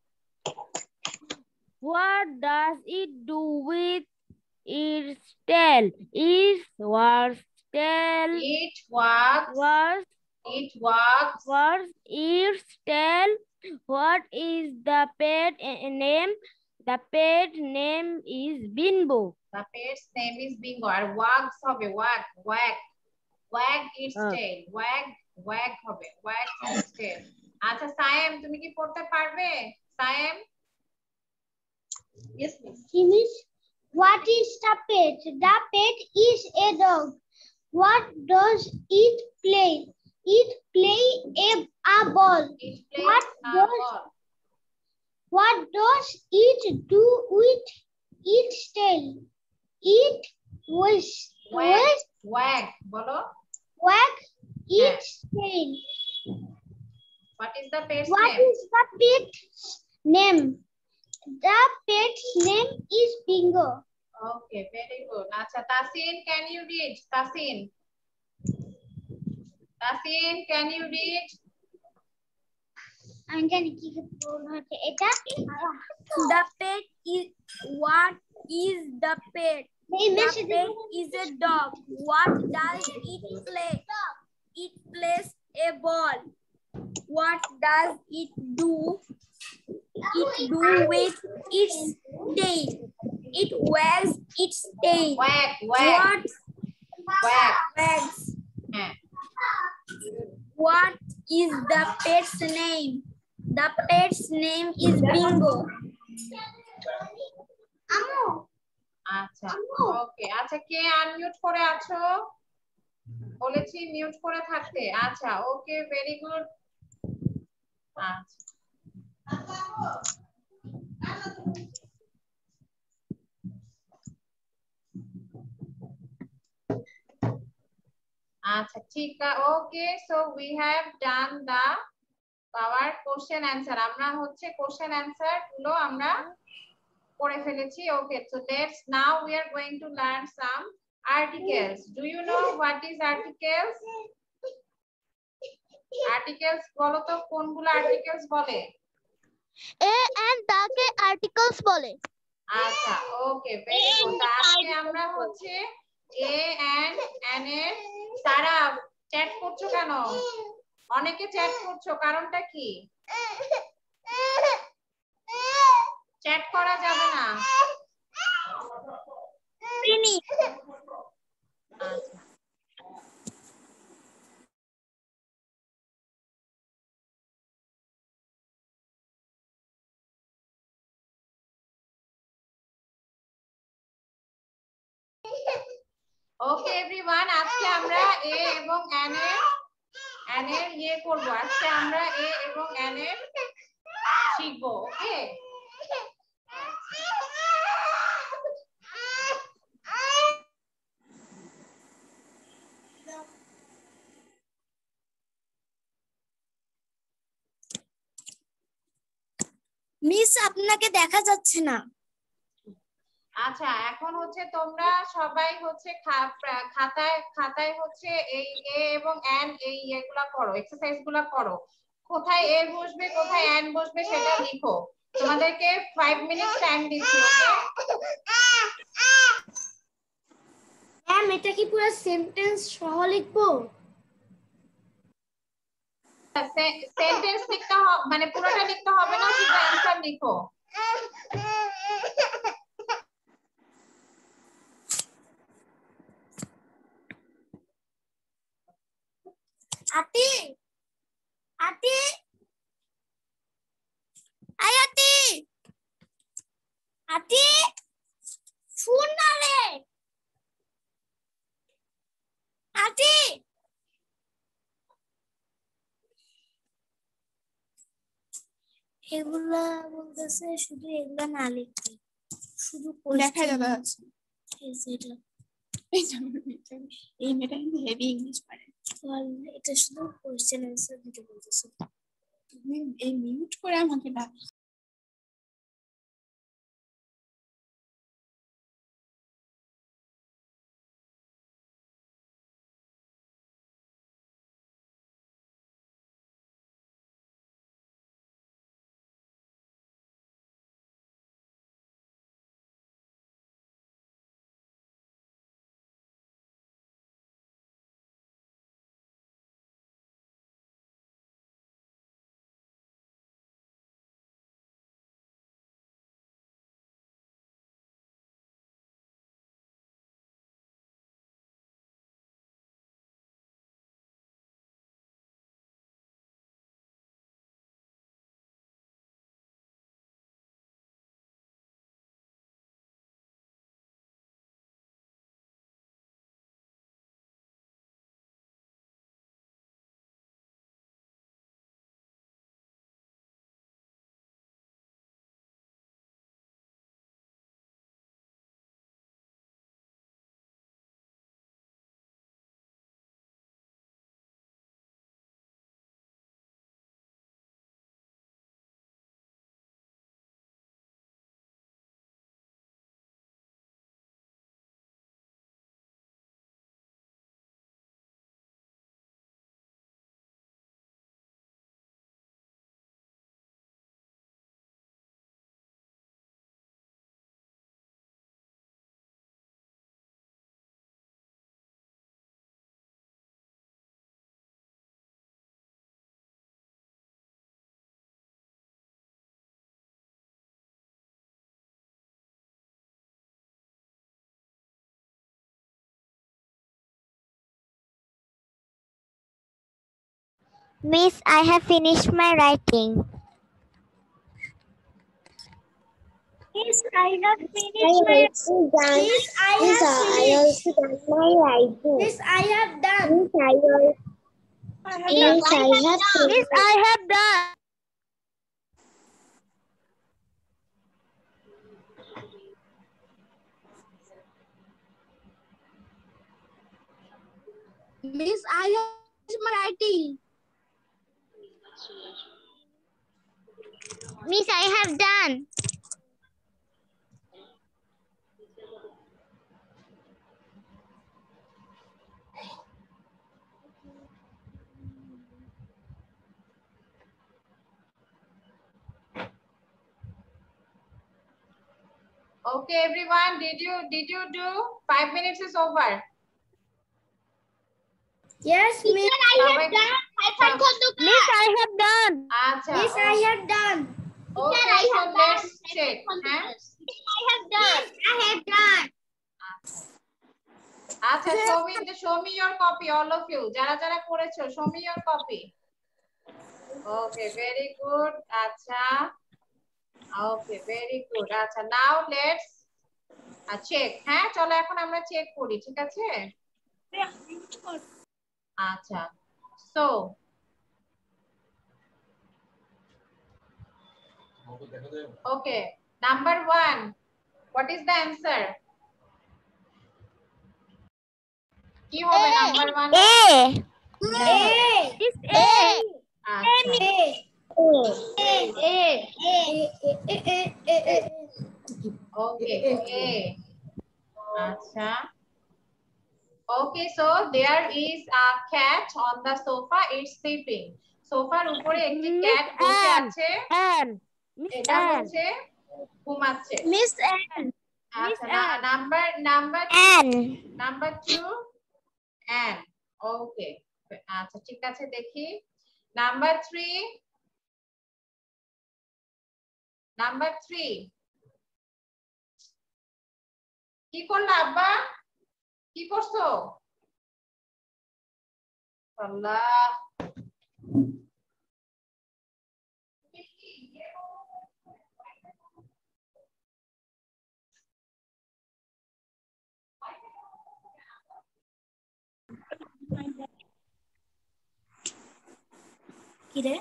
What does it do with its tail? Its was tail It walks. was It walks. was its tail. What is the pet name? The pet name is Bimbo. The pet's name is Bingo. R wags হবে wag wag wag its Ah. tail. Wag wag হবে wag its tail. আচ্ছা সায়েম তুমি কি পড়তে পারবে? Sayem? Yes, miss. Miss, what is the pet? The pet is a dog. What does it play? It play a, a ball. It plays What a does- ball. What does it do with its tail? It was Wag was wag বলো। wag its tail. What is the pet's What name? is the pet's name? The pet's name is Bingo. Okay, very good. আচ্ছা Tasin, can you read? Tasin Tasin, can you read? আমি জানি কি বলতে এটা The pet is what is the pet? এই The message pet is a dog. What does it play? It plays a ball. What does it do? It do with its tail. It wags its tail. Wag wag What wag wags? হ্যাঁ What is the pet's name? The pet's name is Bingo. আমু আচ্ছা okay আচ্ছা কে unmute করে আছো? বলেছি mute করে থাকতে। আচ্ছা ওকে ভেরি গুড। আচ্ছা আচ্ছা ঠিক আছে okay so we have done the power question answer. আমরা হচ্ছে কোশ্চেন অ্যানসার গুলো আমরা করে ফেলেছি। Okay so let's now we are going to learn some articles. Do you know what is articles? Articles বলো তো কোনগুলো articles বলে? এ এন্ড তাকে আর্টিকেলস বলে আচ্ছা ওকে ভেরি গুড। আজকে আমরা হচ্ছে এ এন্ড এন এর সারা চ্যাট করছো কেন? অনেকে চ্যাট করছো, কারণটা কি? চ্যাট করা যাবে না। আচ্ছা ওকে এভরিওয়ান, আজকে আমরা এ এবং এন এর এন এর ইয়ে করব। আজকে আমরা এ এবং এন এর শিখবো। ওকে মিস আপনাকে দেখা যাচ্ছে না। আচ্ছা এখন হচ্ছে তোমরা সবাই হচ্ছে খা- খাতায় খাতায় হচ্ছে এই এ এবং এন এই এগুলা করো, এক্সারসাইজ গুলা করো। কোথায় এ বসবে কোথায় এন বসবে সেটা লিখো। তোমাদেরকে ফাইভ মিনিট টাইম দিচ্ছি। ওকে ম্যাম এটা কি পুরো সেন্টেন্স সহ লিখবো? সেন্টেন্স লিখতে হবে মানে পুরোটা লিখতে হবে না, শুধু অ্যানসার লিখো। আতি আতি আই আতি আতি শুন না রে আতি এগুলা বলতেছে শুধু এগুলা না লিখতে, শুধু দেখা যাবে আছে এটা এই মেয়েটা কিন্তু হেভি ইংলিশ পারে। এটা শুধু কোশ্চেন অ্যান্সার দিতে বলতেছে। তুমি এই মিউট করে আমাকে ডাক। Miss, I have finished my writing. Miss, I have I finished my also done. Miss, I Miss, have I finished. also done my writing. Miss, I have done. Miss, I al- I have Miss, I have Miss, finished. I have done. Miss, I have finished my writing. Miss, I have done. Okay, everyone, did you did you do? Five minutes is over. Yes, Miss, I have done. Miss, I have done. Acha, Miss, I have done. okay, so let's check. Huh? I have done. I have done. Acha, show me the show me your copy, all of you. Jara jara korecho, show me your copy. Okay, very good. Acha. Okay, very good. Acha, now let's uh, check. হ্যাঁ চলো এখন আমরা check করি, ঠিক আছে? আচ্ছা, so okay, number one, what is the answer? কি হবে number one? A. A. Miss A. আচ্ছা, A. A. A. A. A. A. okay, A. আচ্ছা. Okay, so there is a cat on the sofa. It's sleeping. সোফার উপরে একটি cat বসে আছে, N. Miss এটা N. হচ্ছে ঘুমাচ্ছে। Miss N. আচ্ছা, number number N. Number two and okay, আচ্ছা ঠিক আছে, দেখি নাম্বার থ্রি নাম্বার থ্রি কি করলা আব্বা, কি করছো? আল্লাহ, কি রে?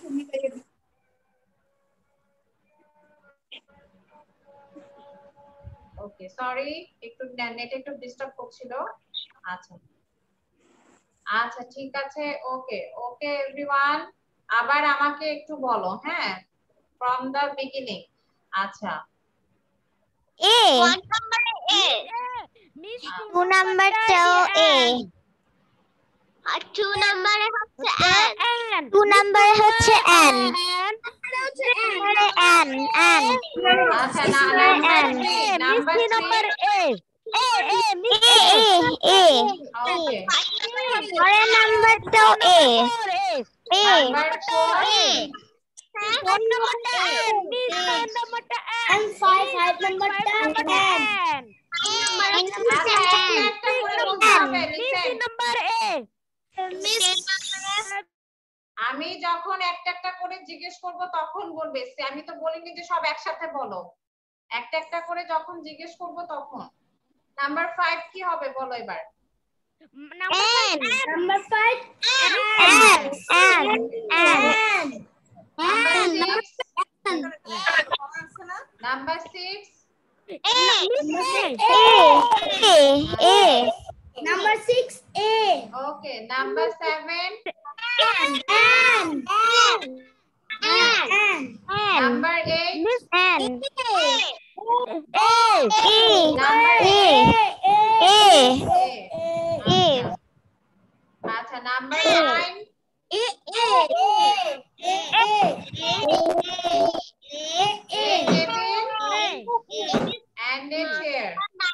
ওকে সরি, একটু নেট একটু ডিস্টার্ব করছিল। আচ্ছা আচ্ছা ঠিক আছে, ওকে ওকে এভরিওয়ান, আবার আমাকে একটু বলো, হ্যাঁ, ফ্রম দ্য বিগিনিং। আচ্ছা, A. One number A. Miss Two number two A. আর two number হচ্ছে N. N. Two number হচ্ছে N. N. N. N. আচ্ছা না number three, number Miss three, number A. A. A. Miss A. A. A. Okay, Or number two A. A. Number four, Phone number ten. Miss phone number ten. And five. Five number ten. N. আচ্ছা একটা একটা করে বলতে হবে, Miss listen. number A. Miss. আমি যখন একটা একটা করে জিজ্ঞেস করব তখন বলবে, আমি তো বলিনি যে সব একসাথে বলো, একটা একটা করে যখন জিজ্ঞেস করব তখন। নাম্বার ফাইভ কি হবে বলো এবার? Number five. Number five. N. N. N. Number six, number six, A. A. A. Number six. A. Okay, number seven, N. N. N. Number eight, N. A. E. Number A. A. A. আচ্ছা number nine, A. A. a table and a chair।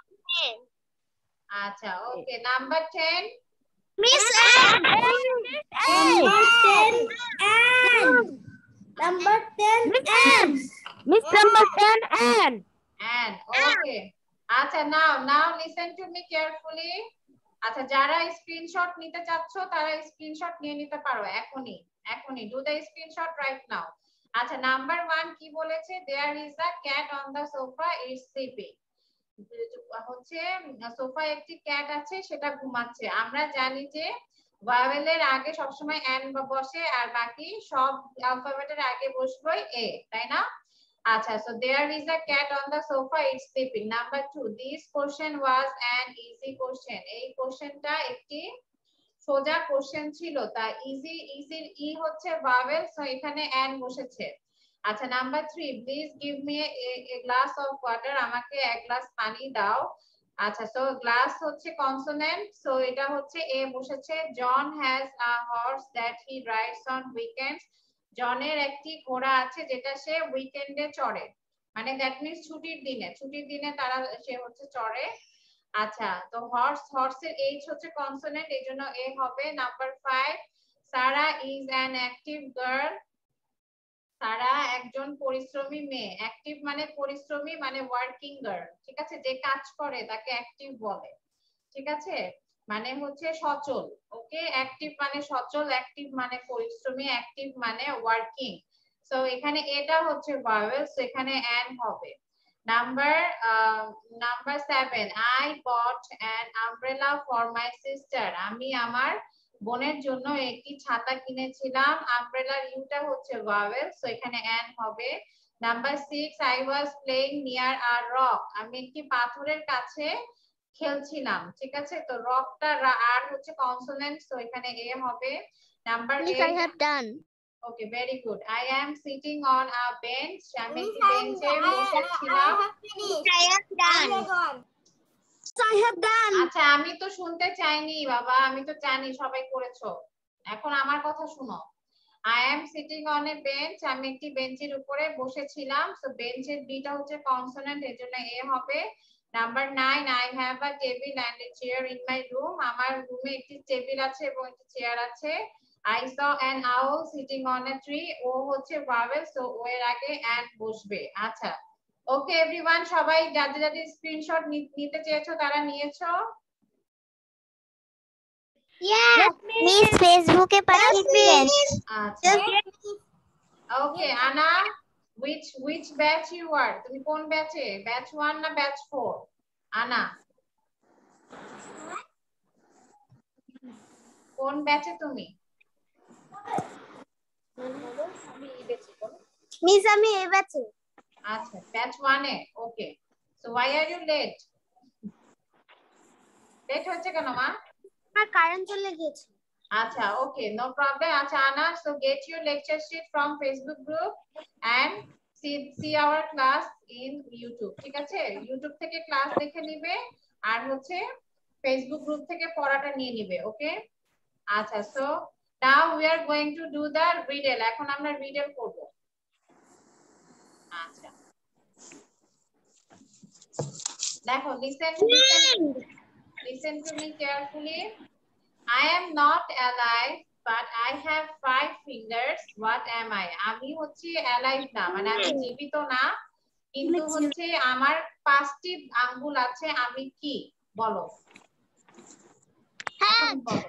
আচ্ছা okay, number ten, Miss N. Number ten. N. Number ten. N. Miss number ten. N. and okay, আচ্ছা now now listen to me carefully, আচ্ছা যারা screenshot নিতে চাচ্ছ তারা screenshot নিয়ে নিতে পারো এখনই এখনই do the screenshot right now আচ্ছা নাম্বার ওয়ান কি বলেছে there is a cat on the sofa is sleeping হচ্ছে সোফায় একটি ক্যাট আছে সেটা ঘুমাচ্ছে আমরা জানি যে ভাওয়েলের আগে সবসময় এন বসে আর বাকি সব অ্যালফাবেটের আগে বসবে এ তাই না আচ্ছা so there is a cat on the sofa it's sleeping number two this question was an easy question এই কোশ্চেনটা একটি সোজা কোশ্চেন ছিল তা ইজি ইজির ই হচ্ছে ভাওয়েল সো এখানে এন বসেছে আচ্ছা number three please give me a glass of water আমাকে এক গ্লাস পানি দাও আচ্ছা সো গ্লাস হচ্ছে কনসোনেন্ট সো এটা হচ্ছে এ বসেছে John has a horse that he rides on weekends জনের একটি ঘোড়া আছে যেটা সে উইকেন্ডে চড়ে মানে দ্যাট মিন্স ছুটির দিনে ছুটির দিনে তারা সে হচ্ছে চড়ে আচ্ছা তো হর্স হর্সের এইচ হচ্ছে কনসোনেন্ট এইজন্য এ হবে number five Sara is an active girl Sara একজন পরিশ্রমী মেয়ে অ্যাক্টিভ মানে পরিশ্রমী মানে ওয়ার্কিং গার্ল ঠিক আছে যে কাজ করে তাকে অ্যাক্টিভ বলে ঠিক আছে মানে হচ্ছে সচল ওকে অ্যাক্টিভ মানে সচল অ্যাক্টিভ মানে পরিশ্রমী অ্যাক্টিভ মানে ওয়ার্কিং সো এখানে এটা হচ্ছে ভাওয়েল সো এখানে অ্যান হবে number number seven I bought an umbrella for my sister আমি আমার বোনের জন্য একটি ছাতা কিনেছিলাম আমব্রেলার ইউটা হচ্ছে ভাওয়েল সো এখানে অ্যান হবে number six I was playing near a rock আমি একটি পাথরের কাছে খেলছিলাম ঠিক আছে তো রকটা আর হচ্ছে কনসোনেন্ট সো এখানে এ হবে number eight I have done. Okay very good I am sitting on a bench আমি একটি বেঞ্চে বসেছিলাম I have done. I have done. আচ্ছা আমি তো শুনতে চাইনি বাবা আমি তো জানি সবাই করেছো এখন আমার কথা শুনো I am sitting on a bench আমি একটি বেঞ্চের উপরে বসেছিলাম সো বেঞ্চের বিটা হচ্ছে কনসোনেন্ট এজন্য এ হবে number nine I have a table and a chair in my room আমার রুমে একটি টেবিল আছে এবং একটি চেয়ার আছে I saw an owl sitting on a tree ও হচ্ছে ভাওয়েল সো ও এর আগে and বসবে আচ্ছা ওকে এভরিওয়ান সবাই যাদের যাদের স্ক্রিনশট নিতে চেয়েছো তারা নিয়েছো Yes, Miss Facebook এ পাঠিয়েছেন। আচ্ছা ওকে আনা which which batch you are তুমি কোন ব্যাচে ব্যাচ ওয়ান না ব্যাচ ফোর আনা কোন ব্যাচে তুমি মিস আমি এই ব্যাচে আচ্ছা batch one A okay so why are you late late হচ্ছে কেন মা আমার কারেন্ট চলে গিয়েছে আচ্ছা ওকে নো প্রবলেম আচ্ছা Ana so get your lecture sheet from Facebook group and see see our class in YouTube ঠিক আছে ইউটিউব থেকে ক্লাস দেখে নিবে আর হচ্ছে ফেসবুক গ্রুপ থেকে পড়াটা নিয়ে নিবে ওকে আচ্ছা so now we are going to do the riddle এখন আমরা riddle করব আচ্ছা দেখো listen listen listen to me carefully I am not alive but I have five fingers what am I আমি হচ্ছে alive না মানে আমি জীবিত না কিন্তু হচ্ছে আমার পাঁচটি আঙ্গুল আছে আমি কি বলো হ্যাঁ বলো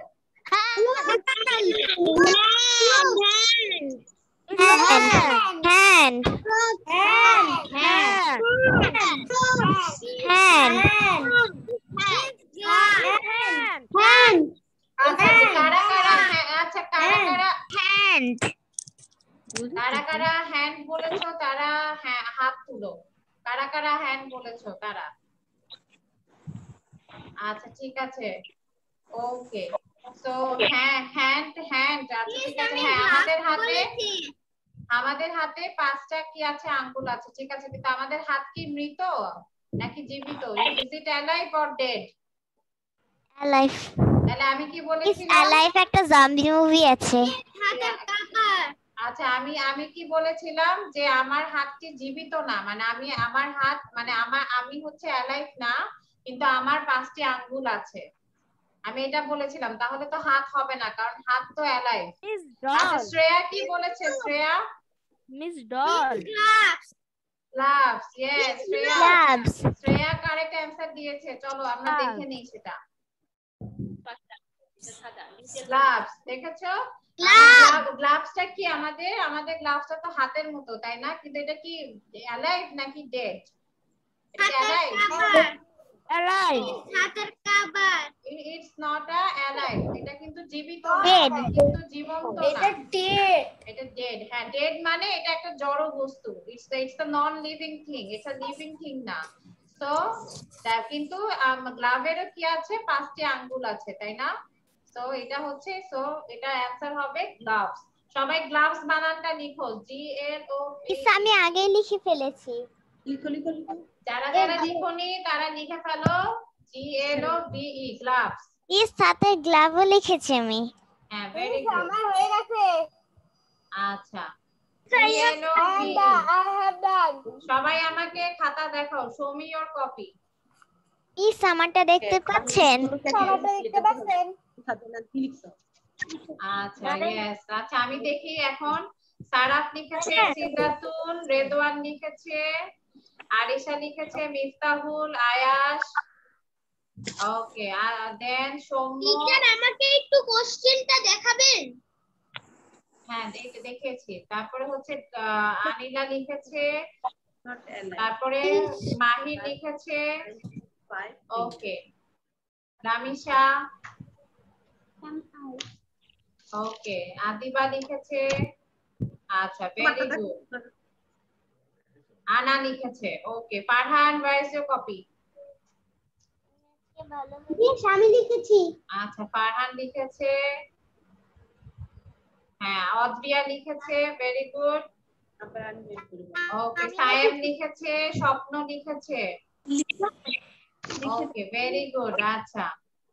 Hand. Hand. হ্যাঁ Hand. হ্যাঁ আচ্ছা কারা কারা হ্যাঁ আচ্ছা কারা কারা Hand. কারা কারা হ্যান্ড বলেছো তারা হ্যাঁ হাত তুলো কারা কারা হ্যান্ড বলেছো তারা আচ্ছা ঠিক আছে ওকে সো হ্যাঁ হ্যান্ড হ্যান্ড আচ্ছা ঠিক আছে হ্যাঁ আমাদের হাতে আমাদের হাতে পাঁচটা কি আছে আঙ্গুল আছে ঠিক আছে কিন্তু আমাদের হাত কি মৃত নাকি জীবিত is it alive or dead Alive. তাহলে আমি কি Is বলেছিলাম Alive একটা zombie movie আছে। আচ্ছা আমি আমি কি বলেছিলাম যে আমার হাতটি জীবিত না মানে আমি আমার হাত মানে আমার আমি হচ্ছে অ্যালাইভ না কিন্তু আমার পাঁচটি আঙ্গুল আছে আমি এটা বলেছিলাম তাহলে তো হাত হবে না কারণ হাত তো অ্যালাইভ আচ্ছা শ্রেয়া কি বলেছে Shreya Miss Doll. Loves yes Shreya Labs. Shreya correct answer দিয়েছে চলো আমরা দেখে নেই সেটা গ্লাভস দেখেছো? গ্লাভসটা কি আমাদের আমাদের গ্লাভসটা তো হাতের মতো তাই না, কিন্তু এটা কি অ্যালাইভ নাকি ডেড? এটা অ্যালাইভ। Alive. হাতের cover. It's not a alive, এটা কিন্তু জীবিত না, Dead. এটা কিন্তু জীবন্ত না, এটা ডেড। এটা ডেড। হ্যাঁ ডেড মানে এটা একটা জড় বস্তু, it's it's a non living thing, it's a living thing না। সো কিন্তু গ্লাভেরও কি আছে, পাঁচটি আঙ্গুল আছে তাই না? সো এটা হচ্ছে, সো এটা অ্যানসার হবে গ্লাভস। সবাই গ্লাভস বানানটা লিখো, জি এল ও ভি। আমি আগেই লিখে ফেলেছি। লিখো লিখো লিখো। যারা যারা লিখোনি তারা লিখে ফেলো, জি এল ও ভি ই গ্লাভস। এর সাথে গ্লাভও লিখেছি আমি। হ্যাঁ ভেরি গুড। আমার হয়ে গেছে। আচ্ছা G L O V E. I have done. সবাই আমাকে খাতা দেখাও, শো মি ইওর কপি। ইস আমারটা দেখতে পাচ্ছেন? আমারটা দেখতে পাচ্ছেন? খাতা না কি লিখছো? আচ্ছা ইয়েস, আচ্ছা আমি দেখি এখন। সারাফ লিখেছে, সিদ্ধাতুন, রেদওয়ান লিখেছে, আরিশা লিখেছে, Miftahul, Ayash. Okay, then Soumya. Teacher আমাকে একটু কোশ্চেনটা দেখাবেন? হ্যাঁ দেখেছি। তারপরে হচ্ছে আনিলা লিখেছে, তারপরে মাহি লিখেছে। ওকে, রামিশা। ওকে, আদিবা লিখেছে। আচ্ছা ভেরি গুড। আনা লিখেছে। ওকে, Farhan where is your copy? আমি লিখেছি। আচ্ছা ফারহান লিখেছে। হ্যাঁ অদ্রিয়া লিখেছে, ভেরি গুড। ওকে, সায়েম লিখেছে, স্বপ্ন লিখেছে। Okay very good. আচ্ছা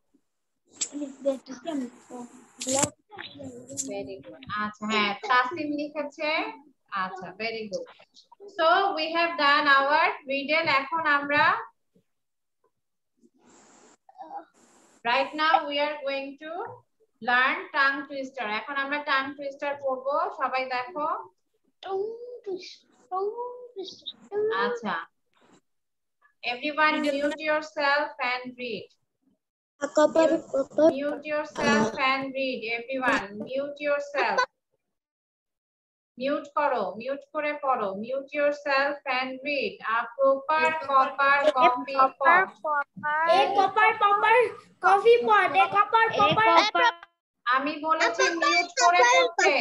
ভেরি গুড। আচ্ছা হ্যাঁ তাসিম লিখেছে। আচ্ছা very good. So we have done our riddle. এখন আমরা right now we are going to learn tongue twister. এখন আমরা tongue twister পড়ব, সবাই দেখো। আচ্ছা everyone mute yourself and read. Mute yourself and read. Everyone mute yourself. Mute করো, mute করে পড়ো। Mute yourself and read. A proper copper coffee pot. A copper copper coffee pot. A copper copper. আমি বলেছি mute করে পড়তে।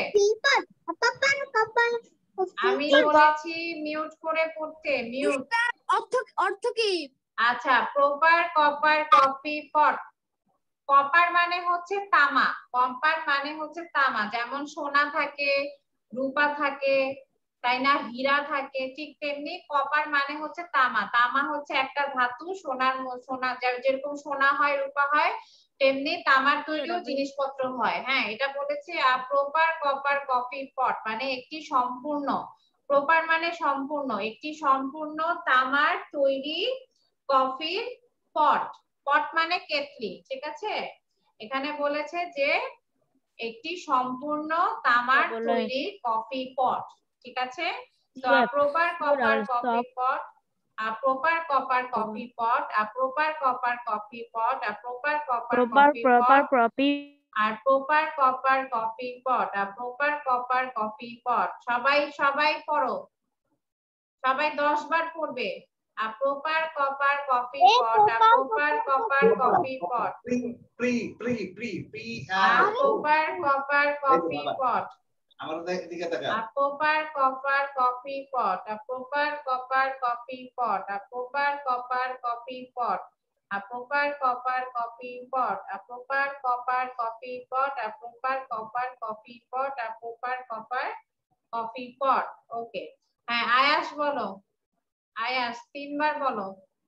আমি বলেছি mute করে পড়তে। মিউট অর্থ অর্থ কি? আচ্ছা proper copper coffee pot. Copper মানে হচ্ছে তামা, কপার মানে হচ্ছে তামা। যেমন সোনা থাকে, রূপা থাকে, তাই না, হীরা থাকে, ঠিক তেমনি কপার মানে হচ্ছে তামা। তামা হচ্ছে একটা ধাতু, সোনার সোনা যেরকম সোনা হয় রূপা হয় তেমনি তামার তৈরিও জিনিসপত্র হয়। হ্যাঁ এটা বলেছে প্রপার কপার কফি পট মানে একটি সম্পূর্ণ, প্রপার মানে সম্পূর্ণ, একটি সম্পূর্ণ তামার তৈরি কফির পট। পট মানে কেটলি, ঠিক আছে। এখানে বলেছে যে একটি সম্পূর্ণ তামার তৈরি কফি পট, ঠিক আছে। তো proper copper coffee pot, a proper copper coffee pot, a proper copper coffee pot, a proper copper coffee pot, a proper copper coffee pot, a proper copper coffee pot. সবাই সবাই পড়ো, সবাই দশ বার পড়বে। A proper copper coffee pot, a proper copper coffee pot. Pre pre pre pre A proper copper coffee pot. আমার দিকে তাকা। A proper copper coffee pot, a proper copper coffee pot, a proper copper coffee pot, a proper copper coffee pot, a proper copper coffee pot, a proper copper coffee pot, a proper copper coffee pot. Okay. হ্যাঁ আয়াশ বলো, আয়াশ তিনবার বলো।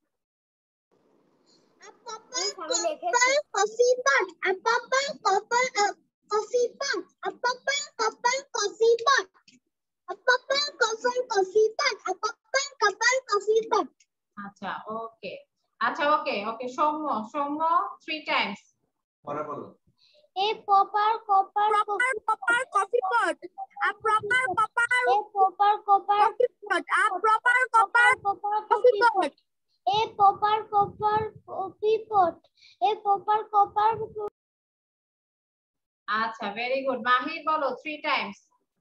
A proper coffee pot. A proper copper coffee pot. A proper copper coffee pot. A proper copper coffee pot. A proper copper coffee pot. আচ্ছা okay, আচ্ছা okay okay Soumya, Soumya three times পরে বলো। A proper copper Proper copper coffee pot. A proper copper A proper copper coffee pot. A proper copper copper coffee pot. A proper copper coffee pot. A proper copper আচ্ছা, very good. মাহির বলো three times.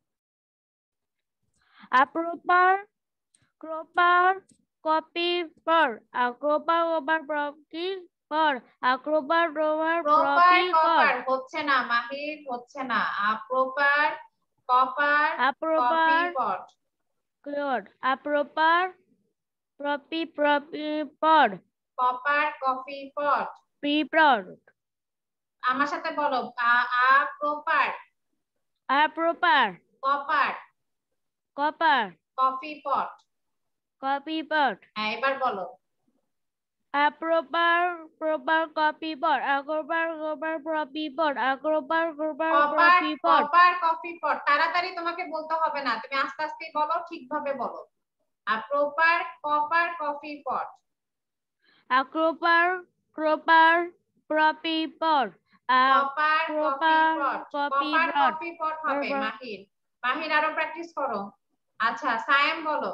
A proper proper copy for a proper proper copy for a proper proper Proper copy copper for হচ্ছে না মাহির, হচ্ছে না। A proper copper a coffee proper pot. code a proper proper proper pod Copper coffee pot. prepared আমার সাথে বলো a a proper a proper copper copper coffee pot. copy pot হ্যাঁ এবার বলো a proper proper copy pot a proper proper copy pot a proper proper copper copy pot copper coffee pot. তাড়াতাড়ি তোমাকে বলতে হবে না, তুমি আস্তে আস্তে বলো, ঠিকভাবে বলো। A proper copper coffee pot. a proper proper copy pot a copper coffee proper pot. copy copper pot coffee pot হবে proper- মাহির। মাহির আরো প্র্যাকটিস করো। আচ্ছা সায়েম বলো।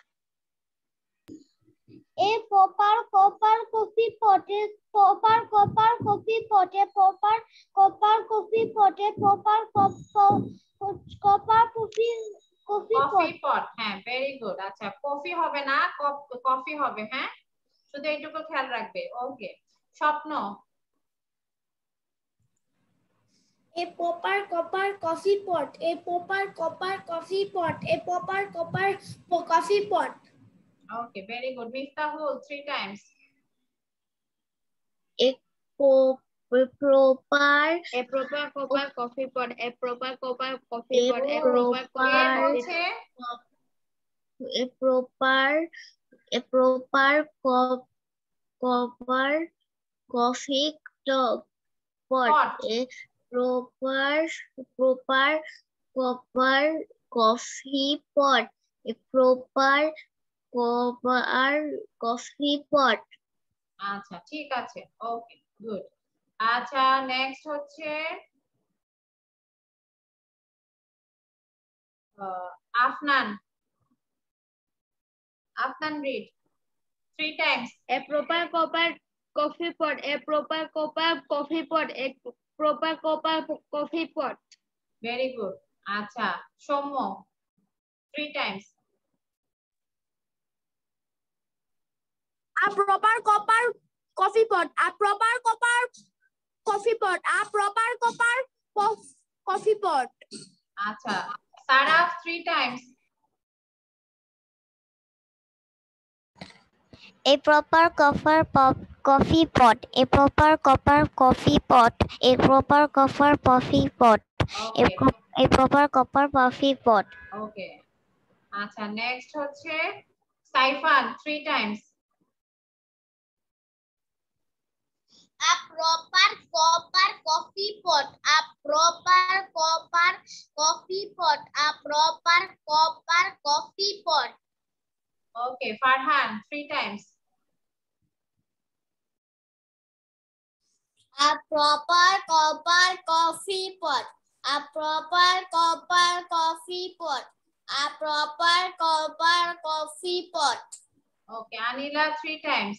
A proper copper coffee pot, a proper copper coffee pot, a proper copper coffee pot, a proper copper copper coffee coffee coffee pot. Pot, হ্যাঁ very good. আচ্ছা coffee হবে না, coffee হবে। হ্যাঁ শুধু এইটুকু খেয়াল রাখবে। ওকে স্বপ্ন। A proper copper coffee pot, a proper copper coffee pot, a proper copper po- coffee pot. Okay very good. Miftahul three times. A co- proper A proper copper coffee pot. A proper copper coffee A pot. A proper proper কে copper বলছে? a proper a proper co- copper coffee top pot Pot. a proper proper copper coffee pot a proper copper coffee pot. আচ্ছা ঠিক আছে, ওকে good. আচ্ছা next হচ্ছে আহ, Afnan. Afnan read three times. A proper copper coffee pot. A proper copper coffee pot. A proper copper coffee pot. Very good. আচ্ছা Soumya three times. A proper copper coffee pot, a proper copper coffee pot, a proper copper co- coffee pot. আচ্ছা Saraf three times. A proper copper pop coffee pot a proper copper coffee pot a proper copper coffee pot a, okay co- a proper copper coffee pot. Okay আচ্ছা next হচ্ছে Saifan three times. A proper copper coffee pot, a proper copper coffee pot, a proper copper coffee pot. Okay Farhan three times. A proper copper coffee pot, a proper copper coffee pot, a proper copper coffee pot. Okay Anila three times.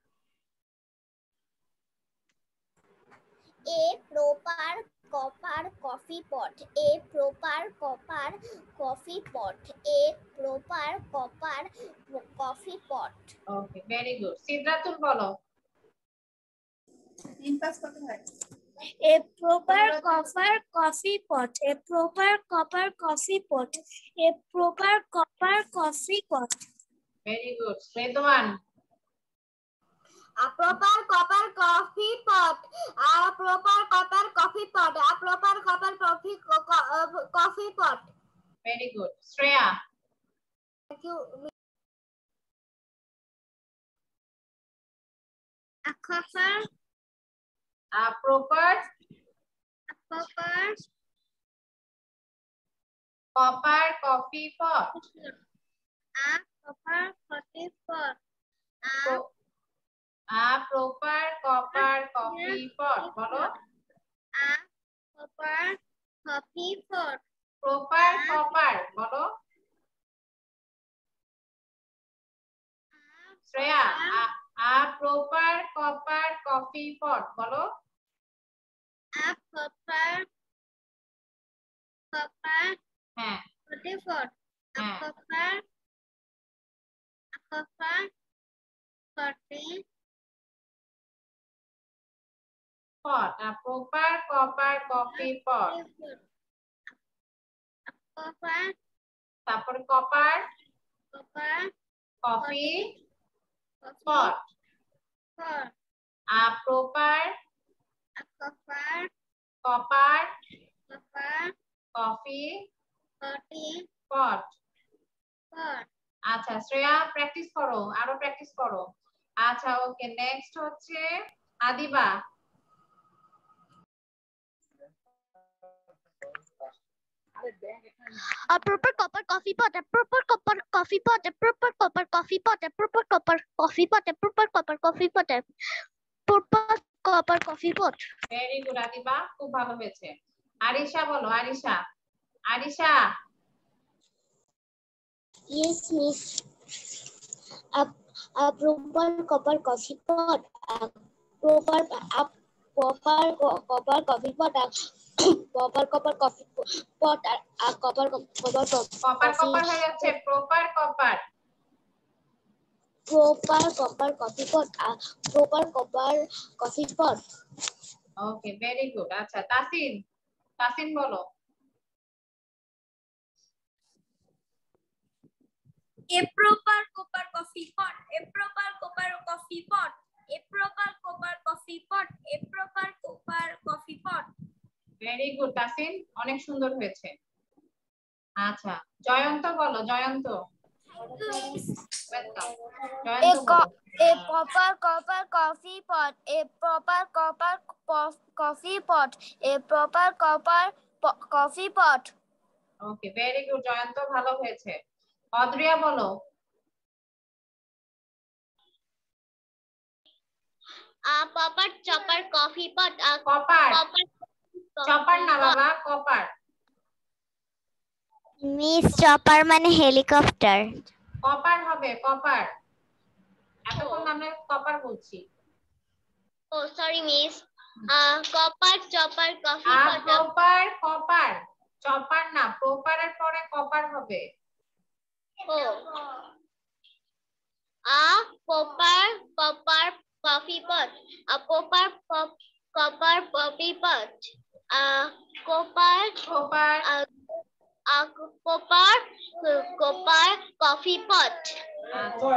A proper copper coffee pot, a proper copper coffee pot, a proper copper coffee pot. Okay very good. Siddhatul বলো। তিন পাঁচ কত হয়? A proper copper coffee pot, a proper copper coffee pot, a proper copper coffee pot. Very good. Redwan. A proper copper coffee pot, a proper copper coffee pot, a proper copper coffee co- co- uh, coffee pot. Very good. Shreya. Thank you. A copper, a proper copper, copper coffee pot. a copper coffee pot, a a proper copper coffee pot বলো। a copper coffee pot, proper copper বলো। Shreya a proper copper coffee pot বলো। a copper copper হ্যাঁ forty-four, a হ্যাঁ copper, a copper forty, pot, a proper copper coffee pot. a copper, তারপর copper copper coffee coffee pot. pot, A proper a copper, copper copper coffee forty pot. pot. আচ্ছা Shreya practice করো, আরো practice করো। আচ্ছা okay, next হচ্ছে Adiba. A proper copper coffee pot, a proper copper coffee pot, a proper copper coffee pot, a proper copper coffee pot, a proper copper coffee pot, a proper copper coffee pot. Very good Adiba, খুব ভালো হয়েছে। আরিশা বলো, Arisha. Arisha Yes, miss. A, a proper copper coffee pot, a proper a proper co- copper coffee pot, a proper copper coffee pot, a, a copper co- copper co- copper coffee copper হয়ে যাচ্ছে, proper copper. proper copper coffee pot, a proper copper coffee pot. Okay very good. আচ্ছা তাসিন, তাসিন বলো। A proper copper coffee pot, a proper copper coffee pot, a proper copper coffee pot, a proper copper coffee pot. Very good Tasin, অনেক সুন্দর হয়েছে। আচ্ছা জয়ন্ত বলো, Jayanta. Welcome. Jayanta বলো। A proper copper coffee pot, a proper copper co- coffee pot, a proper copper po- coffee pot. Okay very good Jayanta, ভালো হয়েছে। অদ্রিয়া বলো। A proper chopper coffee pot, a copper, copper chopper না বাবা, কপার। Miss Chopper মানে helicopter. Copper হবে, copper. এতক্ষণ আমরা copper বলছি। Oh, sorry, miss. Uh, copper chopper coffee আর pot, a proper copper, chopper না, প্রপারের পরে কপার হবে। oh. A proper copper coffee pot, a proper pop, copper coffee pot, a copper, proper a, a copper copper coffee pot. আচ্ছা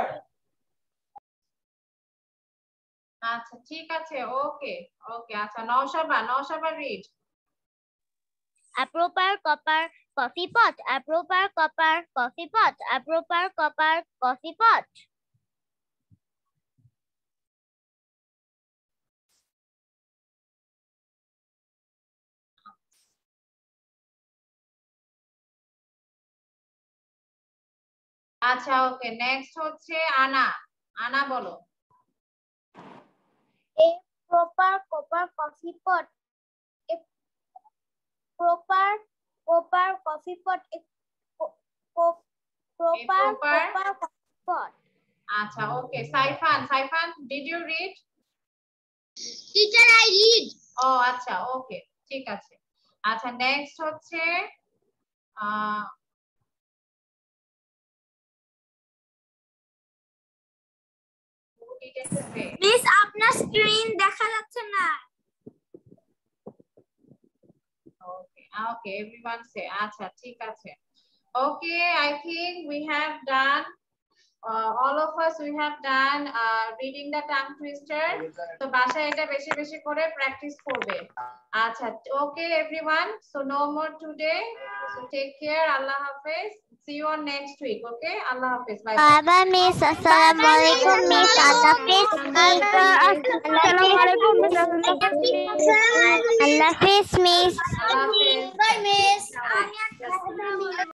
আচ্ছা ঠিক আছে, okay okay. আচ্ছা Naushaba, Naushaba read. A proper copper coffee pot, a proper copper coffee pot, a proper copper coffee pot. আচ্ছা okay, next হচ্ছে আনা। আনা বলো। A proper copper coffee pot, a proper copper coffee pot, a co- co- proper proper- copper coffee pot. আচ্ছা okay, Saifan, Saifan did you read? Teacher, I read. ও আচ্ছা okay ঠিক আছে। আচ্ছা নেক্সট হচ্ছে ah who did it say? Miss আপনার screen দেখা যাচ্ছে না। Okay, okay, everyone say, acha, ঠিক আছে. Okay, I think we have done, uh, all of us, we have done uh, reading the tongue twister. So, বাসায় এটা বেশি বেশি করে practice করবে. আচ্ছা, okay, everyone. So, no more today. So, take care. Allah Hafiz. See you on next week. Okay, Allah Hafiz. Bye. Bye bye Miss. Assalamualaikum Miss. Allah Hafiz Miss. Assalamualaikum Miss. Allah Hafiz Miss. Allah Hafiz. Bye, miss. Bye.